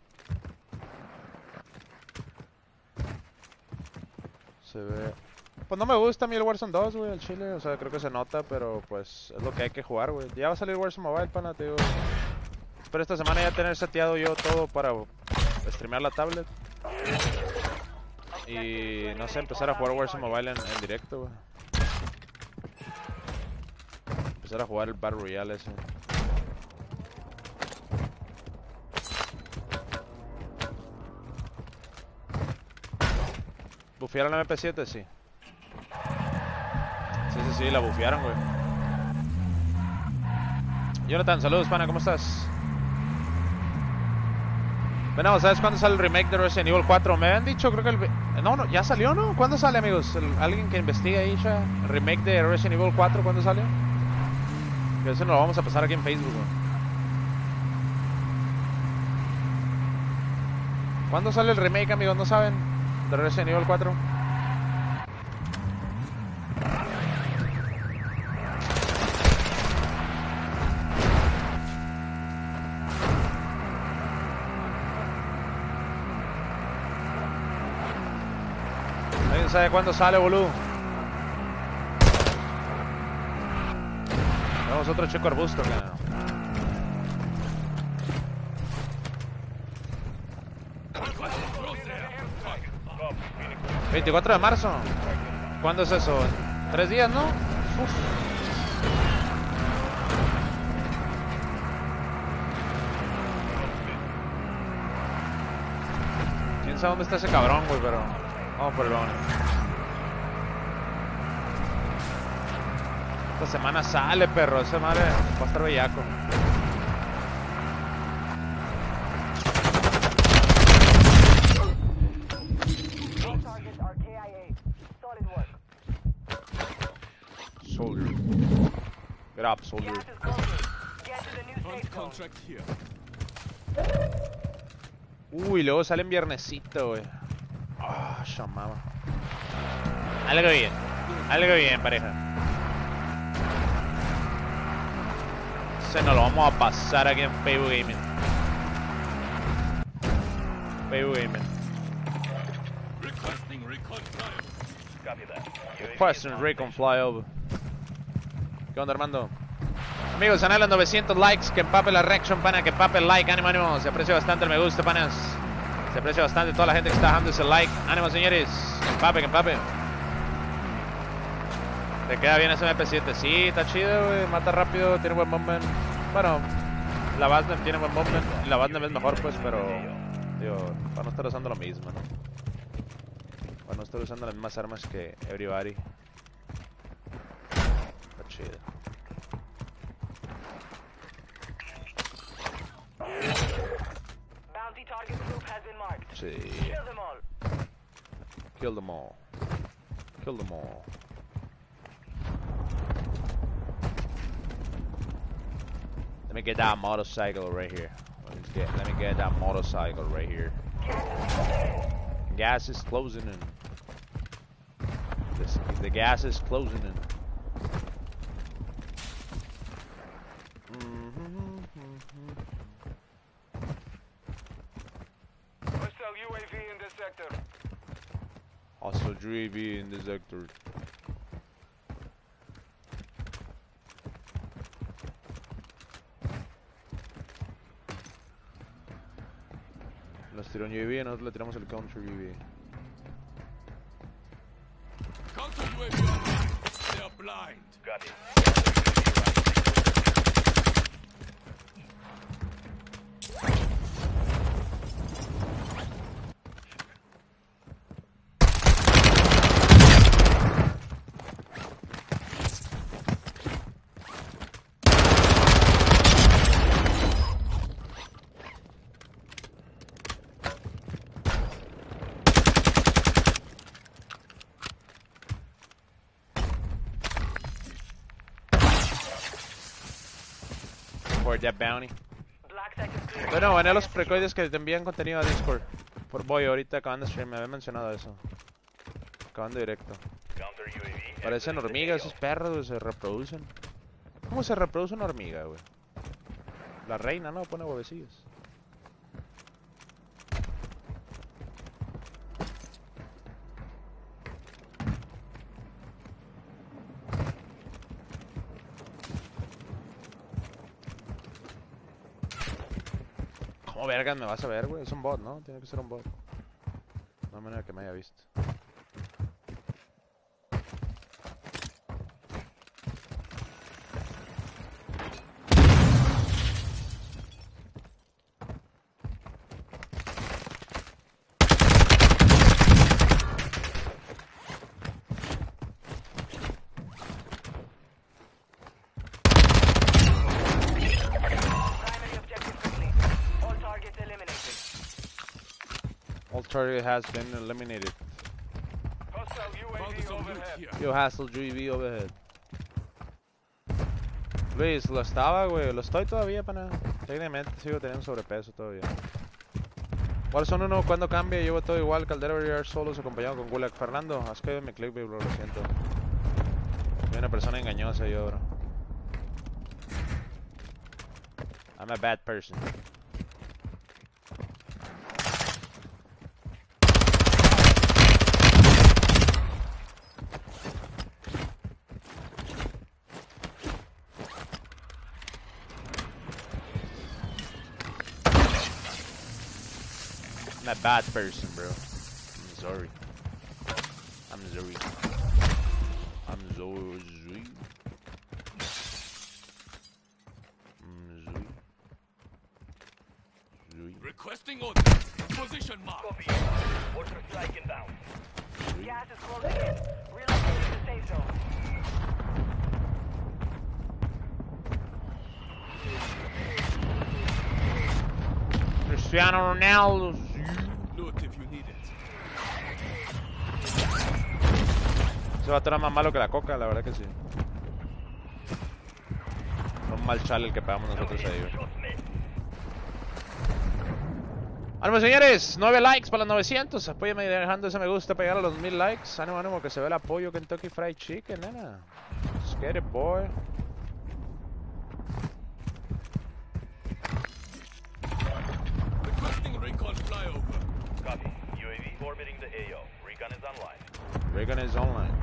Speaker 3: Se ve. Pues no me gusta a mí el Warzone 2, güey, el chile. O sea, creo que se nota, pero pues es lo que hay que jugar, güey. Ya va a salir Warzone Mobile, pana, te digo. Espero esta semana ya tener seteado yo todo para streamear la tablet. Y no sé, empezar a jugar Warzone Mobile en directo, güey. Empezar a jugar el Battle Royale ese. ¿Bufearon la MP7? Sí. Sí, la bufearon, güey. Jonathan, saludos, pana, ¿cómo estás? Bueno, ¿sabes cuándo sale el remake de Resident Evil 4? Me habían dicho, creo que el... No, ya salió, ¿no? ¿Cuándo sale, amigos? Alguien que investigue ahí, ya. El remake de Resident Evil 4, ¿cuándo sale? Que eso nos lo vamos a pasar aquí en Facebook, güey. ¿Cuándo sale el remake, amigos? ¿No saben? De Resident Evil 4. ¿Quién sabe cuándo sale, boludo? Vamos otro chico arbusto, cara. ¿24 de marzo? ¿Cuándo es eso? ¿3 días, no? Uf. ¿Quién sabe dónde está ese cabrón, güey? Pero vamos por el on. Esta semana sale, perro. Esa madre va a estar bellaco. Soldier. Get up, soldier.
Speaker 5: Hunt contract here.
Speaker 3: Uy, luego sale en viernesito, güey. Ah, chamama. Algo bien, pareja. Se nos lo vamos a pasar aquí en Facebook Gaming. Facebook Gaming.
Speaker 5: Requesting recon time.
Speaker 4: Copy that.
Speaker 3: Requesting recon flyover. ¿Qué onda, Armando? Amigos, a los 900 likes, que empape la reaction, pana, que empape el like, ánimo, ánimo. Se aprecia bastante el me gusta, panas. Se aprecia bastante toda la gente que está dejando ese like. Ánimo, señores. Que empape. Te queda bien ese MP7. Sí, está chido, güey. Mata rápido, tiene buen movement. Bueno, la Batman tiene buen movement. La Batman es mejor, pues, pero... Digo, para no estar usando lo mismo, ¿no? Para no estar usando las mismas armas que everybody. Está chido.
Speaker 4: Bounty target group has been marked.
Speaker 3: Sí.
Speaker 4: Kill them all.
Speaker 3: Kill them all. Kill them all. Let me get that motorcycle right here. Let me get that motorcycle right here. Gas is closing in. The gas is closing in.
Speaker 4: Hostile UAV in this sector.
Speaker 3: Also UAV in this sector. Nos tiró un UAV y nosotros le tiramos el counter UAV.
Speaker 5: Counter UAV online. They are blind.
Speaker 4: Got it.
Speaker 3: That bounty.
Speaker 4: Black sector clear.
Speaker 3: Bueno, van a los precoides que te envían contenido a Discord. Por voy ahorita acabando de stream, me había mencionado eso. Acabando directo.
Speaker 4: Counter UAV.
Speaker 3: Parecen hormigas esos perros, güey, se reproducen. ¿Cómo se reproduce una hormiga, güey? La reina, ¿no? Pone huevecillos. ¿Cómo vergas me vas a ver, güey? Es un bot, ¿no? Tiene que ser un bot. No hay manera que me haya visto.
Speaker 4: Primary objective complete. All targets eliminated.
Speaker 3: All target has been eliminated.
Speaker 4: Hostile
Speaker 5: Found
Speaker 4: UAV
Speaker 5: some loot
Speaker 4: overhead.
Speaker 5: here.
Speaker 3: Yo, Hassel UAV overhead. Luis, lo estaba, güey. Lo estoy todavía, pana. Técnicamente sigo teniendo sobrepeso todavía. Warzone 1, ¿cuándo cambia? Llevo todo igual. Caldero Villar solos acompañado con Gulag. Fernando, has caído en mi click, bro. Lo siento. Soy una persona engañosa yo, bro. I'm a bad person. bad person, bro. I'm sorry. I'm sorry. I'm so sorry.
Speaker 5: Requesting order. Position mark.
Speaker 4: Copy. Mortar strike inbound. Gas is closing in. Relocating the safe zone.
Speaker 3: Cristiano Ronaldo.
Speaker 5: Loot if you need it.
Speaker 3: Se va a estar más malo que la coca, la verdad que sí. Un mal chale el que pegamos nosotros ahí, güey. Ánimo, señores, 9 likes para los 900. Apóyame dejando ese me gusta para llegar a los 1000 likes. Ánimo, ánimo, que se ve el apoyo. Kentucky Fried Chicken, nena. Let's get it, boy.
Speaker 5: Requesting recon flyover.
Speaker 4: Copy. UAV orbiting the AO. Recon is online.
Speaker 3: Reagan is online.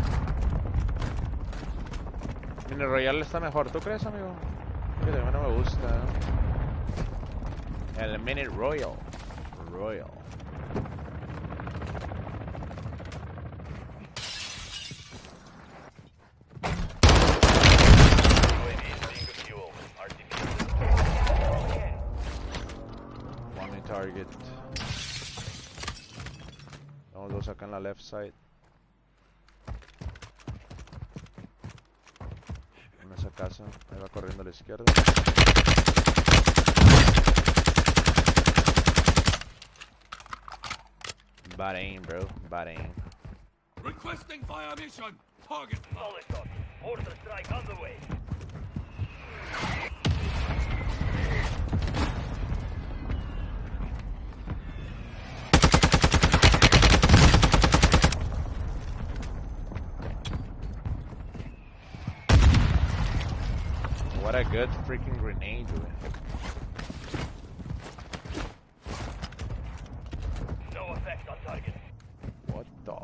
Speaker 3: Mini Royale está mejor, ¿tú crees, amigo? Fíjate, a mí no me gusta. El Mini Royal. Royal.
Speaker 4: UAV is being refueled. RTB.
Speaker 3: One target. Tenemos dos acá en la left side. En esa casa. Ahí va corriendo a la izquierda. Bad aim, bro. Bad aim.
Speaker 5: Requesting fire mission. Target mark.
Speaker 4: Solid copy. Mortar strike on the way.
Speaker 3: What a good freaking grenade, dude.
Speaker 4: No effect on target.
Speaker 3: What the?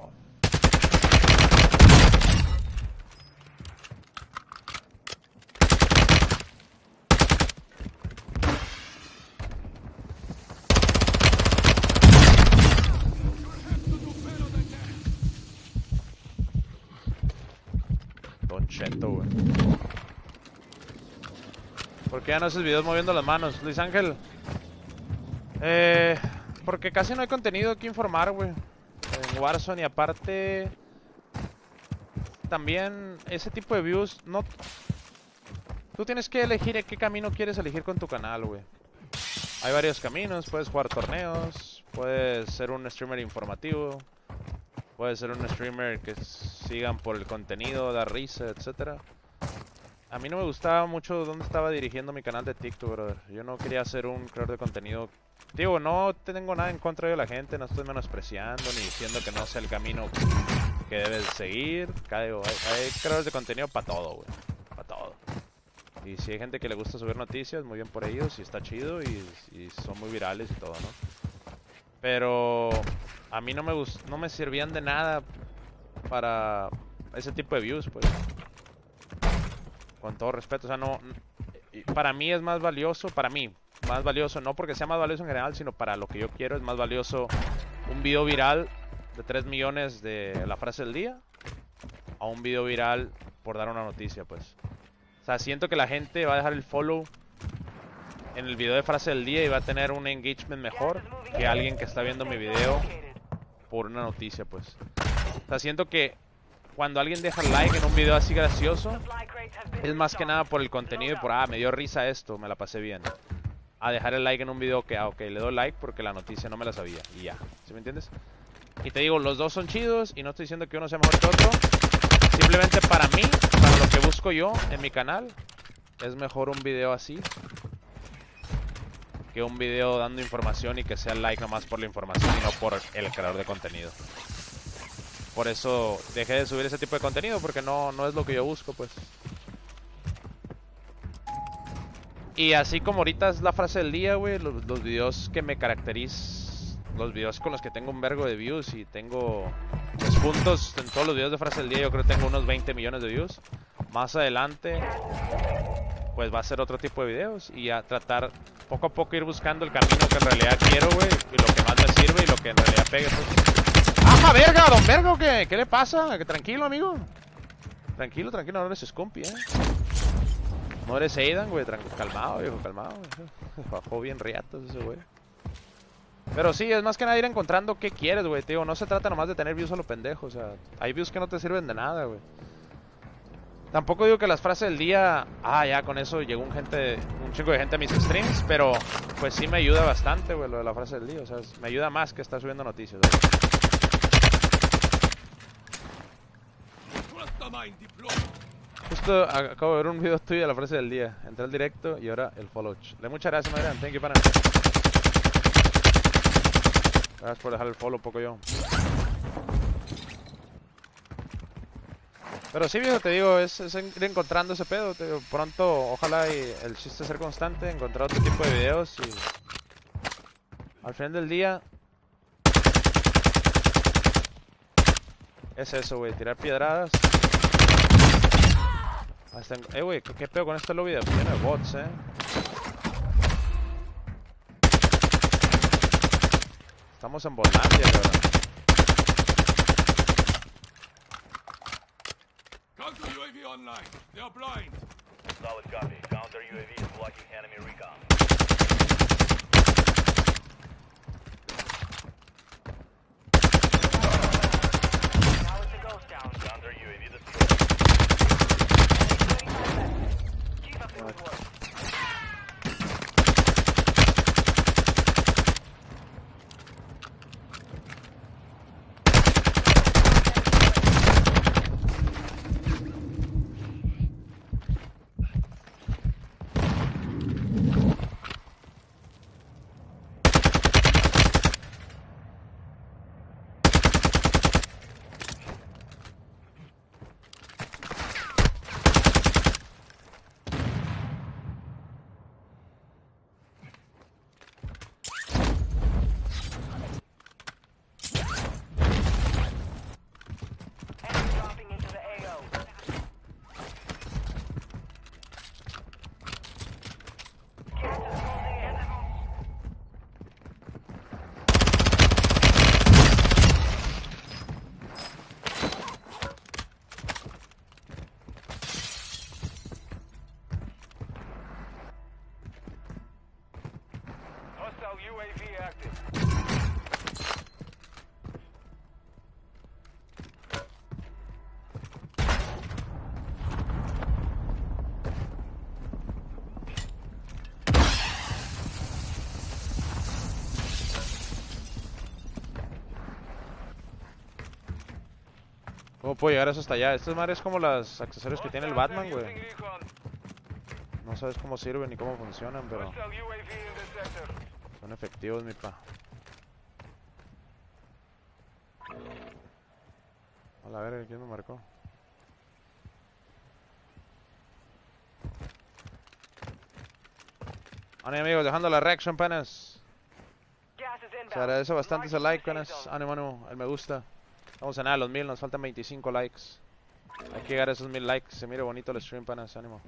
Speaker 3: Don Cheto, güey. ¿Por qué ya no haces videos moviendo las manos, Luis Ángel? Porque casi no hay contenido que informar, güey. En Warzone y aparte... También ese tipo de views, no... Tú tienes que elegir qué camino quieres elegir con tu canal, güey. Hay varios caminos, puedes jugar torneos, puedes ser un streamer informativo, puedes ser un streamer que sigan por el contenido, dar risa, etcétera. A mí no me gustaba mucho dónde estaba dirigiendo mi canal de TikTok, brother. Yo no quería ser un creador de contenido. Digo, no tengo nada en contra de la gente, no estoy menospreciando ni diciendo que no sea el camino que debes seguir. Hay creadores de contenido para todo, güey. Para todo. Y si hay gente que le gusta subir noticias, muy bien por ellos, y está chido, y son muy virales y todo, ¿no? Pero a mí no me servían de nada para ese tipo de views, pues. Con todo respeto, o sea, no... Para mí es más valioso, no porque sea más valioso en general, sino para lo que yo quiero es más valioso un video viral de 3 millones de la frase del día a un video viral por dar una noticia, pues. O sea, siento que la gente va a dejar el follow en el video de frase del día y va a tener un engagement mejor que alguien que está viendo mi video por una noticia, pues. O sea, siento que cuando alguien deja like en un video así gracioso, es más que nada por el contenido y por, me dio risa esto, me la pasé bien. A dejar el like en un video que, ok, le doy like porque la noticia no me la sabía. Y ya, ¿sí me entiendes? Y te digo, los dos son chidos y no estoy diciendo que uno sea mejor que otro. Simplemente para mí, para lo que busco yo en mi canal, es mejor un video así que un video dando información y que sea like nomás por la información y no por el creador de contenido. Por eso dejé de subir ese tipo de contenido, porque no es lo que yo busco, pues. Y así como ahorita es la frase del día, güey, los videos que me caracterizan, los videos con los que tengo un vergo de views y tengo los puntos en todos los videos de frase del día, yo creo que tengo unos 20 millones de views. Más adelante pues va a ser otro tipo de videos y a tratar poco a poco ir buscando el camino que en realidad quiero, güey, y lo que más me sirve y lo que en realidad pegue, pues. ¡Ajá, verga! ¿Don Verga o qué? ¿Qué le pasa? Que tranquilo, amigo. Tranquilo, tranquilo, no eres Scumpy, No eres Aidan, güey, calmado, viejo, calmado. Bajó bien riatos ese güey. Pero sí, es más que nada ir encontrando qué quieres, güey, tío. No se trata nomás de tener views a lo pendejo, o sea, hay views que no te sirven de nada, güey. Tampoco digo que las frases del día, ya con eso llegó un chingo de gente a mis streams, pero pues sí me ayuda bastante, güey, lo de la frase del día, o sea, me ayuda más que estar subiendo noticias, güey. Justo acabo de ver un video tuyo de la frase del día. Entré al directo y ahora el follow. Muchas gracias, Madrid. Thank you, pana. Gracias por dejar el follow, poco yo. Pero sí, viejo, te digo, es ir encontrando ese pedo. Te digo, pronto, ojalá y el chiste es ser constante, encontrar otro tipo de videos y al final del día es eso, güey, tirar piedradas. Güey, ¿qué pedo con este lobby de lleno de bots, Estamos en Botlandia, cabrón.
Speaker 5: Counter UAV online. They are blind.
Speaker 4: Solid copy. Counter UAV is blocking enemy recon. Now it's a ghost town. Counter UAV destroyed. Keep up the good work. UAV active.
Speaker 3: ¿Cómo puedo llegar a eso hasta allá? Estas madres es como los accesorios que tiene el Batman, güey. No sabes cómo sirven ni cómo funcionan, pero son efectivos, mi pa. A la verga, ¿quién me marcó? Ánimo, amigos, dejando la reaction, panas. Se agradece bastante ese like, panas. Ánimo, ánimo, el me gusta. Vamos a nada, los 1000, nos faltan 25 likes. Hay que llegar a esos 1000 likes. Se mire bonito el stream, panas, ánimo.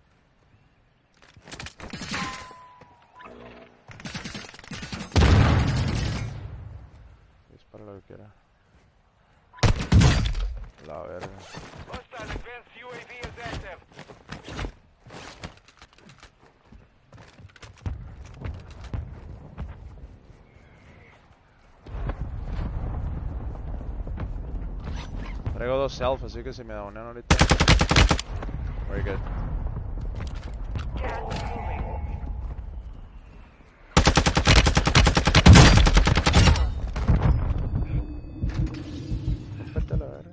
Speaker 3: Dispara lo que quiera. La verga. Traigo 2 self, así que si me donean ahorita. Very good. Vete a la verga.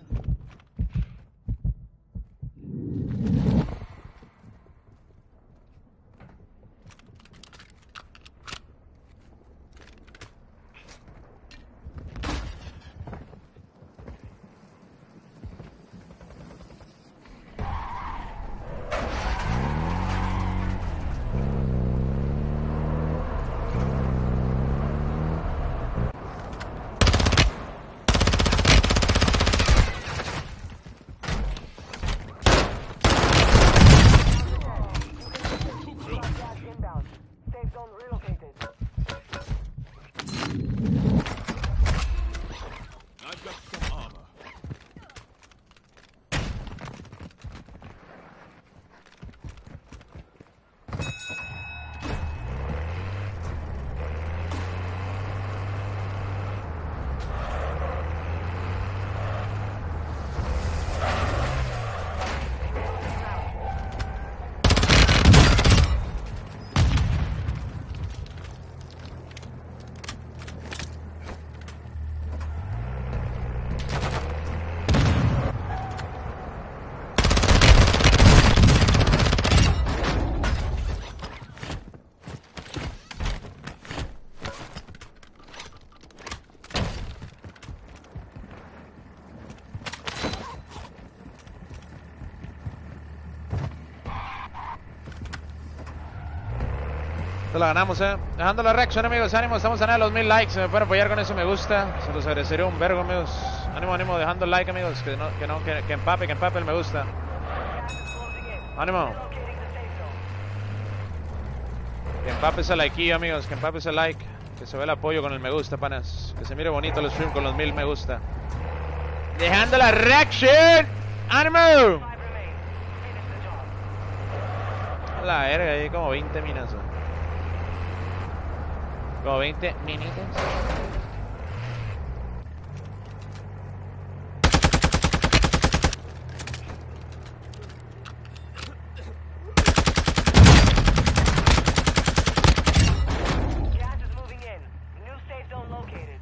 Speaker 5: I've got some armor.
Speaker 3: Te la ganamos, Dejando la reacción, amigos. Ánimo, estamos a nada de los 1000 likes. Si me pueden apoyar con eso, me gusta. Se los agradecería un vergo, amigos. Ánimo, ánimo, dejando el like, amigos. Que empape el me gusta. Ánimo. Que empape ese like, amigos. Que empape ese like. Que se vea el apoyo con el me gusta, panas. Que se mire bonito el stream con los 1000 me gusta. Dejando la reacción. ¡Ánimo! A la verga, ahí como 20 minas. Como 20 minutos.
Speaker 4: Gas is moving in. New safe zone located.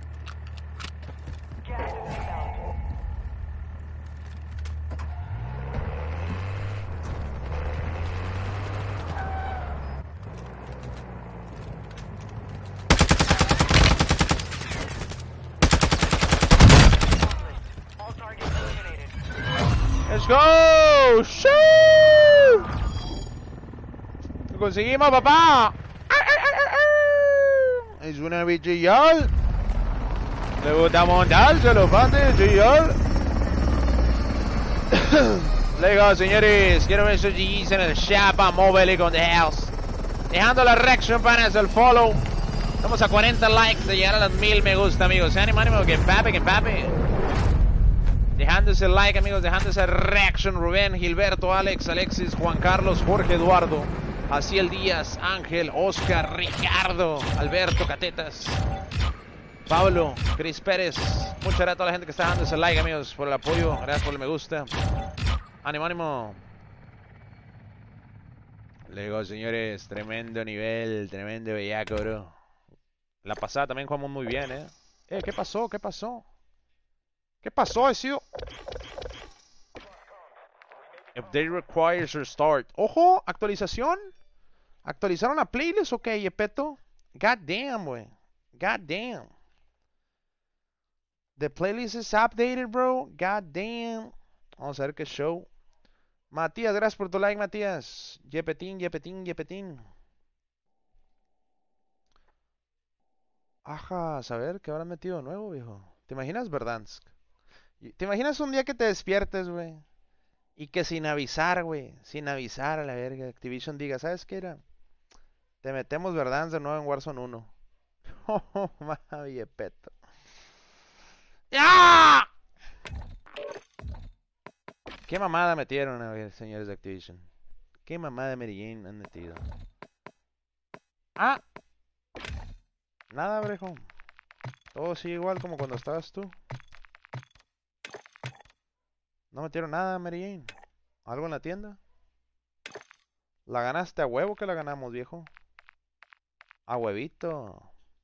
Speaker 4: Gas is inbound. All targets eliminated.
Speaker 3: Let's go. ¡Shoo! Lo conseguimos, papá. Es una bichillal. Le gusta montarse los fans de chillal. Luego, señores, quiero ver esos GGs en el chat para moverle con the house. Dejando la reaction, panas, el follow. Estamos a 40 likes de llegar a los 1000 me gusta, amigos. Ánimo, ánimo, que empape. Dejando ese like, amigos, dejando esa reaction. Rubén, Gilberto, Alex, Alexis, Juan Carlos, Jorge Eduardo, Aciel Díaz, Ángel, Oscar, Ricardo, Alberto, Catetas, Pablo, Cris Pérez. Muchas gracias a toda la gente que está dando ese like, amigos, por el apoyo. Gracias por el me gusta. Ánimo, ánimo. Luego, señores, tremendo nivel, tremendo bellaco, bro. La pasada también jugamos muy bien, ¿qué pasó? ¿Qué pasó? ¿Qué pasó? He sido... Update requires restart. ¡Ojo! ¿Actualización? ¿Actualizaron la playlist o qué, Yepeto? God damn, wey. God damn. The playlist is updated, bro. God damn. Vamos a ver qué show. Matías, gracias por tu like, Matías. Yepetín. Ajá, a saber qué habrán metido de nuevo, viejo. ¿Te imaginas, Verdansk? ¿Te imaginas un día que te despiertes, güey? Y que sin avisar, güey. Sin avisar a la verga. Activision diga, ¿sabes qué era? Te metemos Verdansk de nuevo en Warzone 1. Oh, maravilla, peto. ¡Ya! ¿Qué mamada metieron, a ver, señores de Activision? ¿Qué mamada de Mary Jane han metido? ¡Ah! Nada, brejo. Todo sigue igual como cuando estabas tú. No metieron nada, Mary Jane. ¿Algo en la tienda? ¿La ganaste a huevo que la ganamos, viejo? A huevito.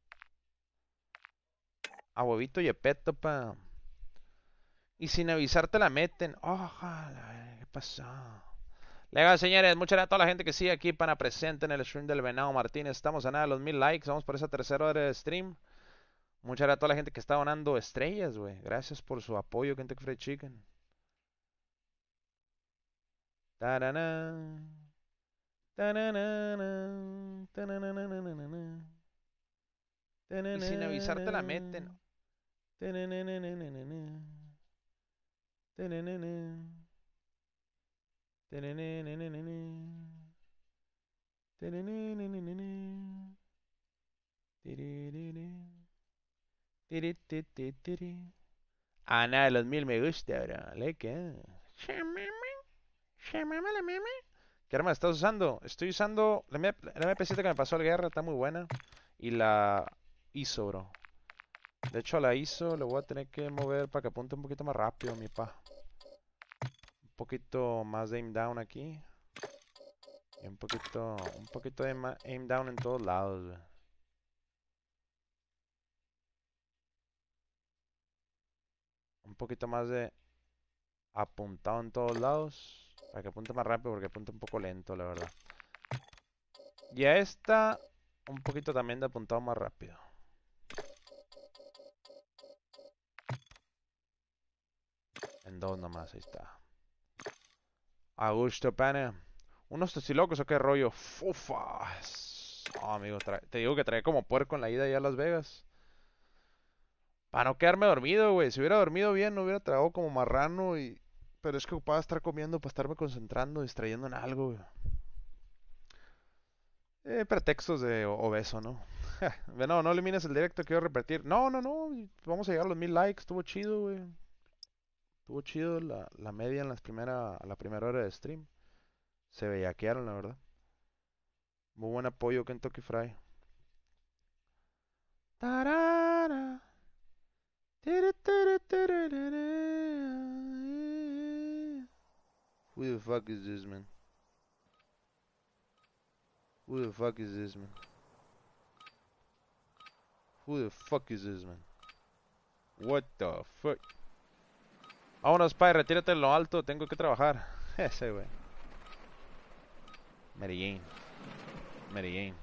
Speaker 3: A huevito y epeto, pa. Y sin avisarte la meten. Ojalá, ¿qué pasó? Legal, señores, muchas gracias a toda la gente que sigue aquí para presente en el stream del Venado Martínez. Estamos a nada de los 1000 likes. Vamos por esa tercera hora de stream. Muchas gracias a toda la gente que está donando estrellas, güey. Gracias por su apoyo, Kentucky Fried Chicken. Tararán. Tararán. Tararán. Y sin avisarte la meten. Ah, nada de los 1000 me gusta, bro. ¿Qué? ¿Qué arma estás usando? Estoy usando la MP7 que me pasó al guerra, está muy buena. Y la ISO, bro. De hecho, a la ISO le voy a tener que mover para que apunte un poquito más rápido, mi pa. Un poquito más de aim down aquí. Y un poquito de aim down en todos lados, bro. Un poquito más de apuntado en todos lados. Para que apunte más rápido, porque apunta un poco lento, la verdad. Y a esta, un poquito también de apuntado más rápido. En 2 nomás, ahí está. A gusto, pana. ¿Unos tostilocos o qué rollo? Fufas. Oh, amigo, te digo que trae como puerco en la ida ya a Las Vegas. Para no quedarme dormido, güey. Si hubiera dormido bien, no hubiera tragado como marrano y... Pero es que ocupaba estar comiendo para estarme concentrando, distrayendo en algo, güey. Pretextos de obeso, ¿no? No elimines el directo, quiero repetir. No. Vamos a llegar a los 1000 likes. Estuvo chido, güey. Estuvo chido la media en la primera hora de stream. Se bellaquearon, la verdad. Muy buen apoyo, Kentucky Fry. Tarara. Who the fuck is this, man? Who the fuck is this, man? Who the fuck is this, man? What the fuck? Vámonos, Pai, retírate en lo alto, tengo que trabajar. Ese, güey. Mary Jane.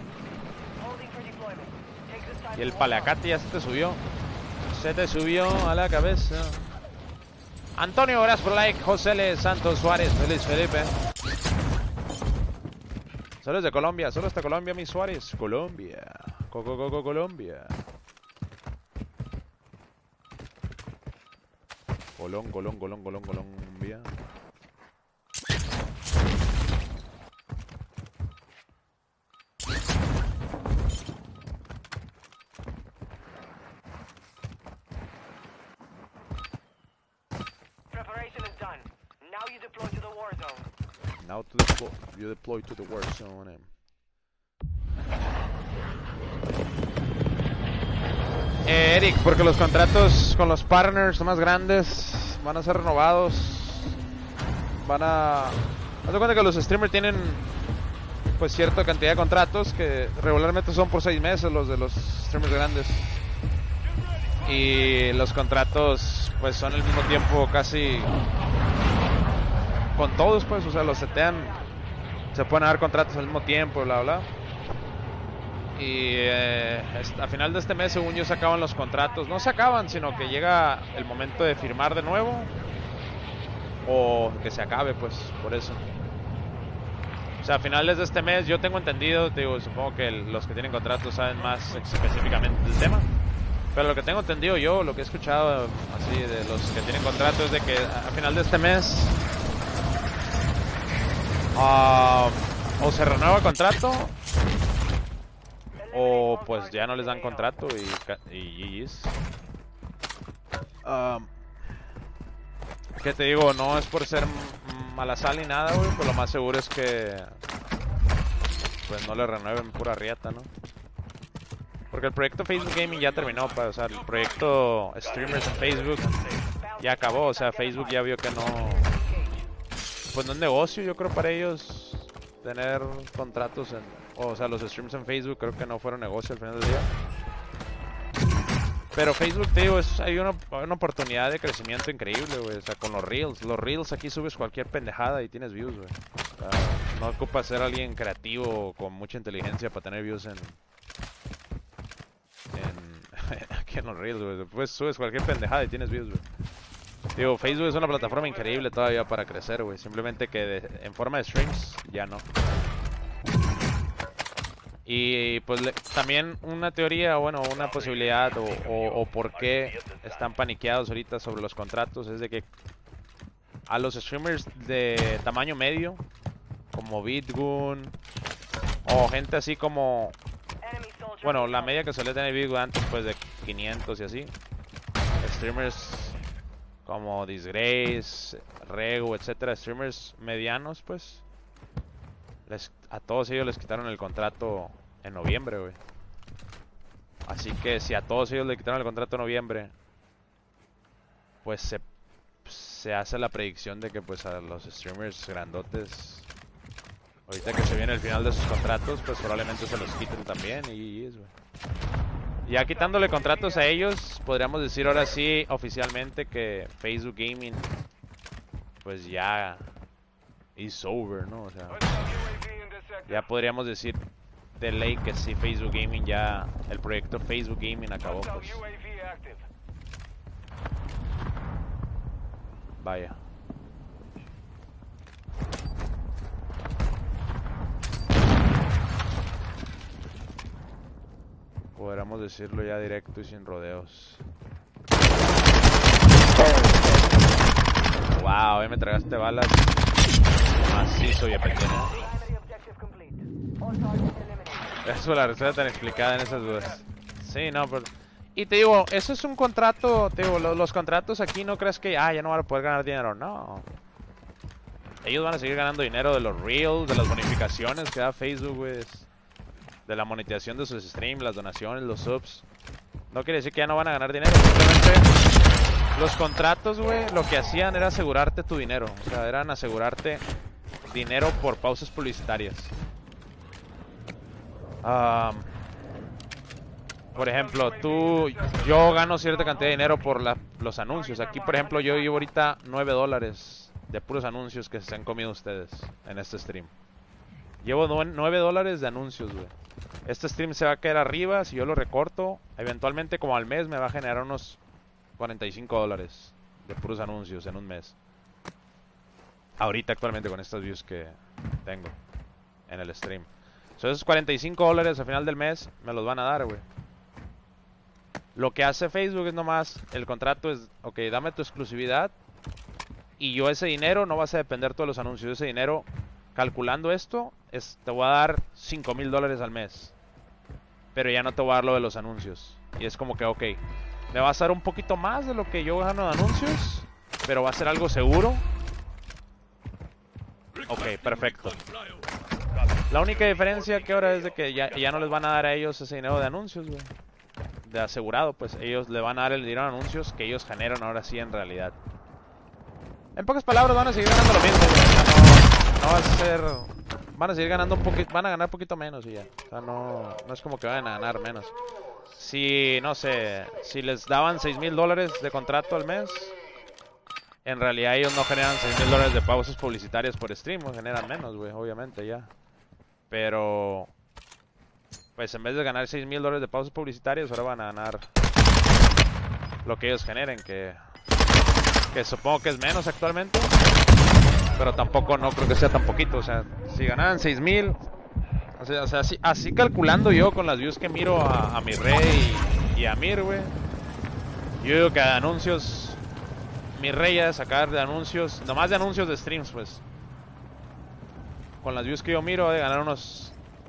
Speaker 3: Y el palacate ya se te subió. Se te subió a la cabeza. Antonio, gracias por like. José L. Santos Suárez, Feliz Felipe. Saludos de Colombia, solo hasta Colombia, mi Suárez. Colombia. Colombia. Colombia.
Speaker 4: Preparation is done. Now you deploy to the war zone.
Speaker 3: Now you deploy to the war zone. Eric, porque los contratos con los partners más grandes van a ser renovados. Haz de cuenta que los streamers tienen pues cierta cantidad de contratos que regularmente son por 6 meses los de los streamers grandes. Y los contratos pues son al mismo tiempo casi con todos, pues, o sea, los setean, se pueden dar contratos al mismo tiempo, bla bla. Y a final de este mes, según yo, se acaban los contratos. No se acaban, sino que llega el momento de firmar de nuevo. O que se acabe, pues, por eso. O sea, a finales de este mes, yo tengo entendido, digo, supongo que los que tienen contratos saben más específicamente del tema. Pero lo que tengo entendido yo, lo que he escuchado así de los que tienen contratos, es de que a final de este mes o se renueva el contrato, o pues ya no les dan contrato y GG's. ¿Qué te digo? No es por ser mala sal ni nada, güey, pero lo más seguro es que pues no le renueven pura riata, ¿no? Porque el proyecto Facebook Gaming ya terminó, o sea, el proyecto Streamers en Facebook ya acabó, o sea, Facebook ya vio que no, pues no es negocio, yo creo, para ellos tener contratos o sea, los streams en Facebook creo que no fueron negocio al final del día. Pero Facebook, te digo, hay una oportunidad de crecimiento increíble, güey, o sea, con los Reels aquí subes cualquier pendejada y tienes views, güey. O sea, no ocupas ser alguien creativo con mucha inteligencia para tener views aquí en los Reels, güey. Pues subes cualquier pendejada y tienes views, güey. Digo, Facebook es una plataforma increíble todavía para crecer, güey. Simplemente que en forma de streams, ya no. Y pues también una teoría, bueno, una posibilidad o por qué están paniqueados ahorita sobre los contratos es de que a los streamers de tamaño medio, como Bitgun, o gente así como... Bueno, la media que solía tener Bitgun antes, pues de 500 y así. Streamers como Disgrace, Regu, etcétera, streamers medianos, pues a todos ellos les quitaron el contrato en noviembre, güey. Así que si a todos ellos le quitaron el contrato en noviembre, pues se hace la predicción de que pues a los streamers grandotes, ahorita que se viene el final de sus contratos, pues probablemente se los quiten también y eso, güey. Ya quitándole contratos a ellos, podríamos decir ahora sí oficialmente que Facebook Gaming pues ya is over, ¿no? O sea, ya podríamos decir de ley que sí, Facebook Gaming ya, el proyecto Facebook Gaming acabó, pues. Vaya. Podríamos decirlo ya directo y sin rodeos. Wow, me tragaste balas. Macizo y pequeño. Eso, la receta tan explicada en esas dudas. Sí, no, pero... Y te digo, eso es un contrato, te digo, los contratos aquí no crees que ya no van a poder ganar dinero, no. Ellos van a seguir ganando dinero de los reels, de las bonificaciones que da Facebook, güey. De la monetización de sus streams, las donaciones, los subs. No quiere decir que ya no van a ganar dinero, simplemente los contratos, güey, lo que hacían era asegurarte tu dinero. O sea, eran asegurarte dinero por pausas publicitarias. Por ejemplo, yo gano cierta cantidad de dinero por los anuncios. Aquí, por ejemplo, yo llevo ahorita $9 de puros anuncios que se han comido ustedes en este stream. Llevo $9 de anuncios, güey. Este stream se va a quedar arriba. Si yo lo recorto, eventualmente como al mes me va a generar unos $45 de puros anuncios en un mes. Ahorita actualmente con estas views que tengo en el stream. So, esos $45 al final del mes me los van a dar, güey. Lo que hace Facebook es nomás, el contrato es, ok, dame tu exclusividad y yo ese dinero no vas a depender todos los anuncios. Ese dinero, calculando esto, te voy a dar $5,000 al mes. Pero ya no te voy a dar lo de los anuncios. Y es como que, ok, me vas a dar un poquito más de lo que yo gano de anuncios, pero va a ser algo seguro. Ok, perfecto. La única diferencia que ahora es de que ya no les van a dar a ellos ese dinero de anuncios, güey. De asegurado, pues ellos le van a dar el dinero de anuncios que ellos generan ahora sí en realidad. En pocas palabras van a seguir ganando lo mismo, güey. No va a ser... Van a seguir ganando un poquito, van a ganar un poquito menos y ya. O sea, no es como que vayan a ganar menos. Si, no sé, si les daban $6,000 de contrato al mes, en realidad ellos no generan $6,000 de pausas publicitarias por stream, generan menos, güey, obviamente ya. Pero... pues en vez de ganar $6,000 de pausas publicitarias, ahora van a ganar lo que ellos generen, que supongo que es menos actualmente, pero tampoco no creo que sea tan poquito. O sea, si ganaban 6,000, o sea así calculando yo con las views que miro a mi rey y a Mir, güey, yo digo que de anuncios, mi rey es sacar de anuncios, nomás de anuncios de streams, pues, con las views que yo miro, de ganar unos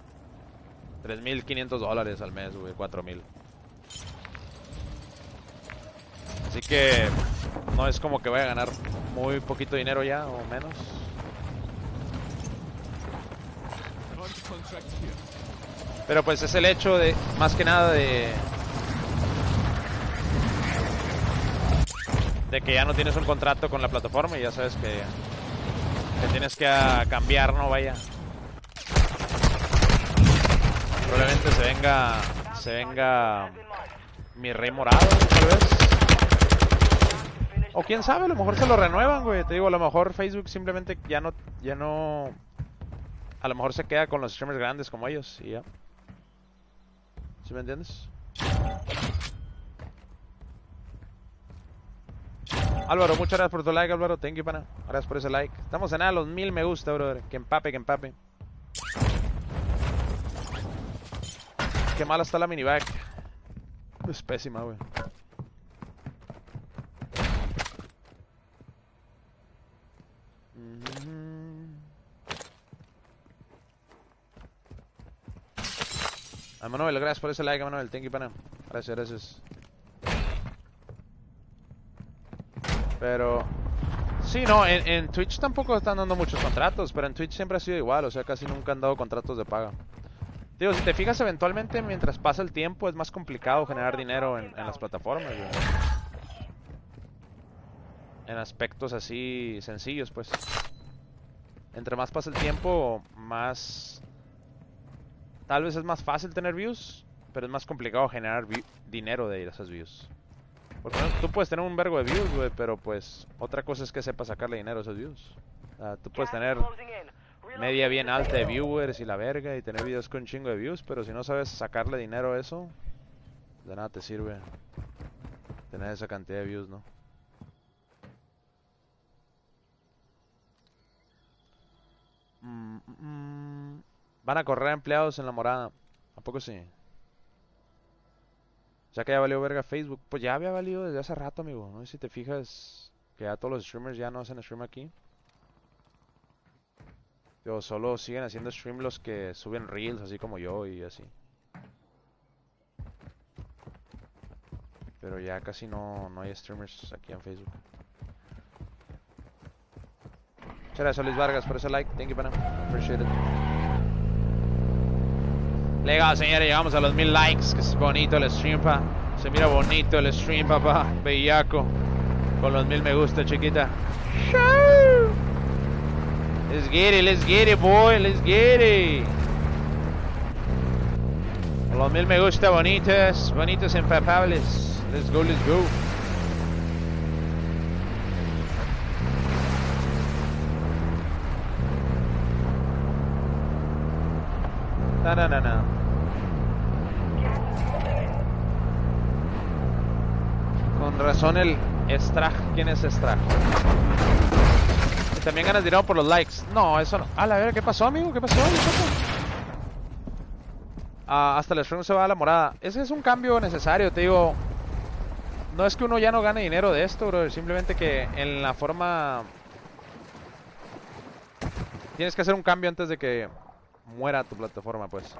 Speaker 3: $3,500 al mes, güey, 4,000. Así que no es como que vaya a ganar muy poquito dinero ya, o menos. Pero pues es el hecho de, más que nada de que ya no tienes un contrato con la plataforma y ya sabes que tienes que cambiar, ¿no? Vaya. Probablemente se venga mi rey morado, tal vez. O quién sabe, a lo mejor se lo renuevan, güey. Te digo, a lo mejor Facebook simplemente ya no... A lo mejor se queda con los streamers grandes como ellos y ya. ¿Sí me entiendes? Álvaro, muchas gracias por tu like, Álvaro. Thank you, pana. Gracias por ese like. Estamos en nada, los 1000 me gusta, brother. Que empape, que empape. Qué mala está la minivac. Es pésima, güey. A Manuel, gracias por ese like, Manuel. Thank you, pana. Gracias, gracias. Pero... Sí, no, en Twitch tampoco están dando muchos contratos, pero en Twitch siempre ha sido igual, o sea, casi nunca han dado contratos de paga. Digo, si te fijas, eventualmente, mientras pasa el tiempo, es más complicado generar dinero en las plataformas, güey. En aspectos así sencillos, pues. Entre más pasa el tiempo, más... Tal vez es más fácil tener views, pero es más complicado generar dinero de esas views. Porque tú puedes tener un vergo de views, güey, pero pues otra cosa es que sepas sacarle dinero a esos views. Tú puedes tener media bien alta de viewers y la verga y tener videos con un chingo de views, pero si no sabes sacarle dinero a eso, de nada te sirve tener esa cantidad de views, ¿no? Van a correr empleados en la morada. ¿A poco sí? Ya que ya valió verga Facebook. Pues ya había valido desde hace rato, amigo. No sé si te fijas que ya todos los streamers ya no hacen stream aquí. Pero solo siguen haciendo stream los que suben reels, así como yo y así. Pero ya casi no hay streamers aquí en Facebook. Muchas gracias, Luis Vargas, por ese like. Thank you, pana. Appreciate it. Legal, señores, llegamos a los 1000 likes. Que es bonito el stream, pa. Se mira bonito el stream, papá. Bellaco. Con los 1000 me gusta, chiquita. Let's get it, boy. Let's get it. Con los 1000 me gusta, bonitos empapables. Let's go, let's go. No. Con razón el Strag. ¿Quién es Strag? Y también ganas dinero por los likes. No, eso no. A la verga, ¿qué pasó, amigo? ¿Qué pasó? Hasta el stream se va a la morada. Ese es un cambio necesario, te digo. No es que uno ya no gane dinero de esto, bro. Simplemente que en la forma... Tienes que hacer un cambio antes de que muera tu plataforma, pues.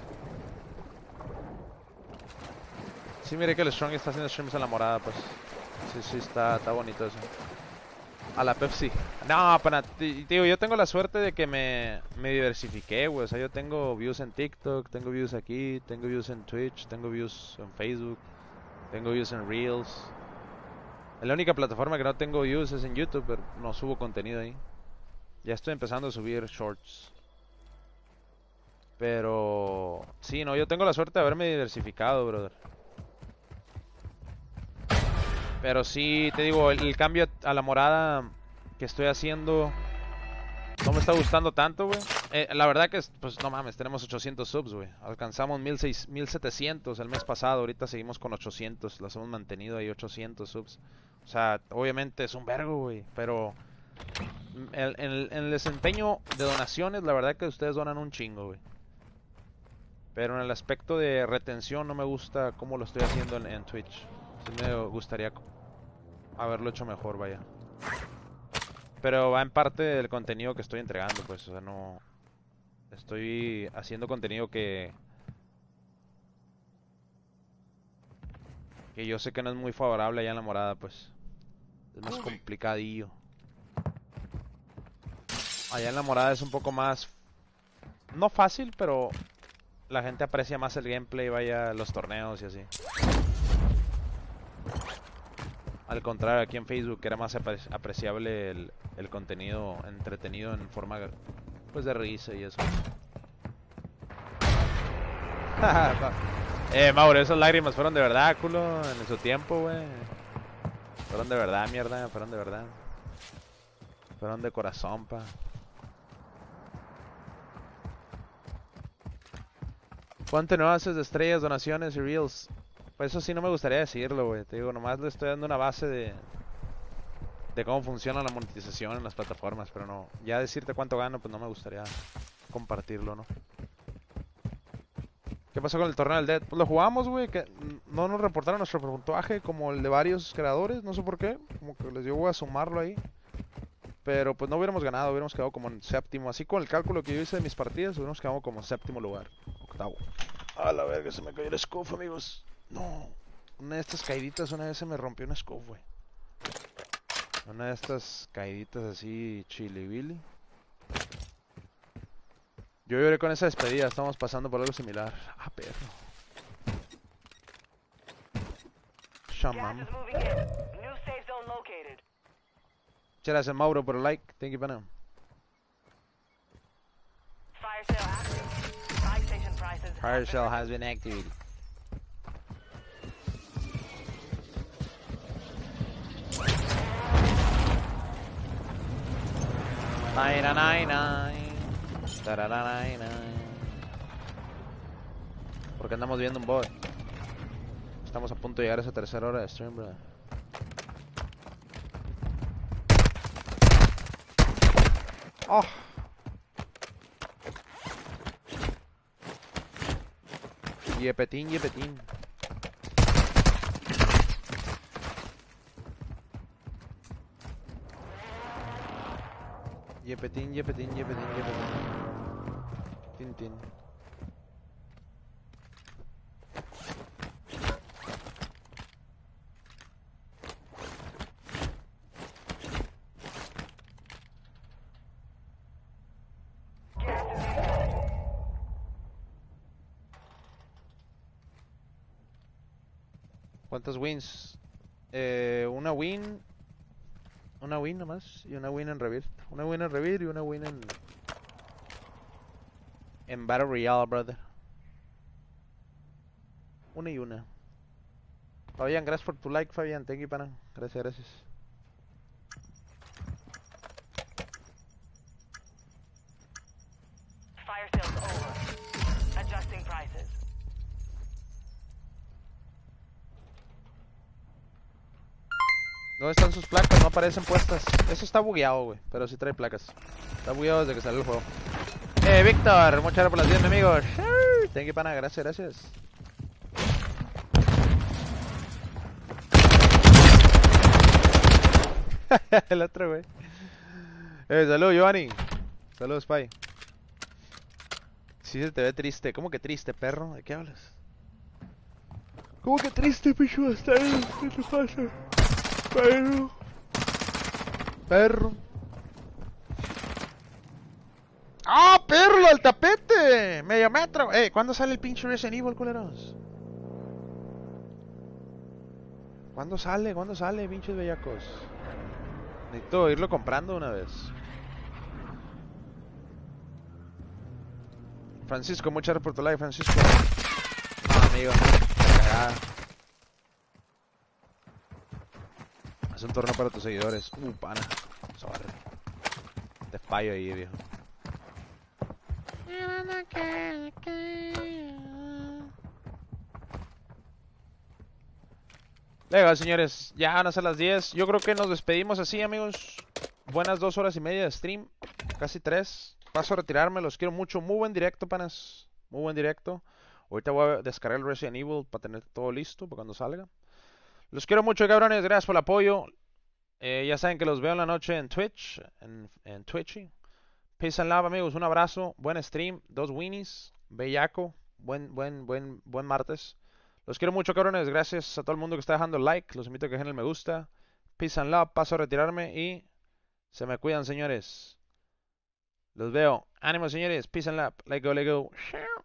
Speaker 3: Sí, mire que el Strong está haciendo streams en la morada, pues. Sí, está bonito eso. A la Pepsi. No, pana, tío, yo tengo la suerte de que me diversifiqué, güey. O sea, yo tengo views en TikTok, tengo views aquí, tengo views en Twitch, tengo views en Facebook, tengo views en Reels. La única plataforma que no tengo views es en YouTube, pero no subo contenido ahí. Ya estoy empezando a subir shorts. Pero... Sí, no, yo tengo la suerte de haberme diversificado, brother. Pero sí, te digo, el cambio a la morada que estoy haciendo no me está gustando tanto, güey. La verdad que, pues no mames, tenemos 800 subs, güey. Alcanzamos 1700 el mes pasado, ahorita seguimos con 800. Las hemos mantenido ahí 800 subs. O sea, obviamente es un vergo, güey. Pero en el desempeño de donaciones, la verdad que ustedes donan un chingo, güey. Pero en el aspecto de retención no me gusta cómo lo estoy haciendo en Twitch. Sí me gustaría haberlo hecho mejor, vaya. Pero va en parte del contenido que estoy entregando, pues. O sea, no... Estoy haciendo contenido que yo sé que no es muy favorable allá en la morada, pues. Es más complicadillo. Allá en la morada es un poco más... No fácil, pero... La gente aprecia más el gameplay, vaya, los torneos y así. Al contrario, aquí en Facebook era más apreciable el contenido entretenido en forma, pues, de risa y eso. Mauro, esas lágrimas fueron de verdad, culo, en su tiempo, güey. Fueron de verdad, mierda, fueron de verdad. Fueron de corazón, pa. ¿Cuánto no haces de estrellas, donaciones y reels? Pues eso sí no me gustaría decirlo, güey. Te digo, nomás le estoy dando una base de cómo funciona la monetización en las plataformas, pero no. Ya decirte cuánto gano, pues no me gustaría compartirlo, ¿no? ¿Qué pasó con el torneo del Dead? Pues lo jugamos, güey, que no nos reportaron nuestro puntaje como el de varios creadores, no sé por qué. Como que les dio a sumarlo ahí. Pero pues no hubiéramos ganado, hubiéramos quedado como en séptimo. Así con el cálculo que yo hice de mis partidas, hubiéramos quedado como en séptimo lugar. Octavo. A la verga, se me cayó el scope, amigos. No. Una de estas caíditas, una vez se me rompió un scope, güey. Una de estas caíditas así chili-billy. Yo lloré con esa despedida, estamos pasando por algo similar. Ah, perro.
Speaker 4: Gas
Speaker 3: Shamam.
Speaker 4: is moving in. New safe zone located.
Speaker 3: Muchas gracias, Mauro, por el like. Thank you, pana.
Speaker 4: Fire sale active. Buy station prices.
Speaker 3: Fire sale has been activated. Porque andamos viendo un bot. Estamos a punto de llegar a esa tercera hora de stream, bro. Oh. Yepetín, yepetín. Yepetín, yepetín, yepetín, yepetín. Tintín. ¿Cuántas wins? Una win. Una win nomás. Y una win en Revir. Una win en Revir y una win en... En Battle Royale, brother. Una y una. Fabián, gracias por tu like, Fabián. Thank you, pana. Gracias, gracias.
Speaker 4: Fire sales over. Adjusting prices.
Speaker 3: ¿Dónde están sus placas? No aparecen puestas. Eso está bugueado, güey. Pero sí trae placas. Está bugueado desde que salió el juego. Víctor, muchas gracias por las 10, amigos. Thank you, pana. Gracias, gracias. El otro, güey. Saludos, Giovanni. Saludos, Spy. Sí se te ve triste. ¿Cómo que triste, perro? ¿De qué hablas? ¿Cómo que triste, pichu? ¿Qué te pasa? Perro. Perro. ¡Ah, perro! ¡Al tapete! ¡Medio metro! ¿Cuándo sale el pinche Resident Evil, culeros? ¿Cuándo sale? ¿Cuándo sale, pinches bellacos? Necesito irlo comprando una vez. Francisco, muchas gracias por tu like, Francisco. No, amigo. Cagada. Haz un torneo para tus seguidores. Pana. Sorry. Te fallo ahí, viejo. Legal, señores. Ya van a ser las 10. Yo creo que nos despedimos así, amigos. Buenas 2 horas y media de stream. Casi 3. Paso a retirarme. Los quiero mucho. Muy buen directo, panas. Muy buen directo. Ahorita voy a descargar el Resident Evil para tener todo listo para cuando salga. Los quiero mucho, cabrones. Gracias por el apoyo. Ya saben que los veo en la noche en Twitch. En Twitchy. Peace and love, amigos. Un abrazo. Buen stream. 2 winnies. Bellaco. Buen martes. Los quiero mucho, cabrones. Gracias a todo el mundo que está dejando like. Los invito a que dejen el me gusta. Peace and love. Paso a retirarme y se me cuidan, señores. Los veo. Ánimo, señores. Peace and love. Let go, let go.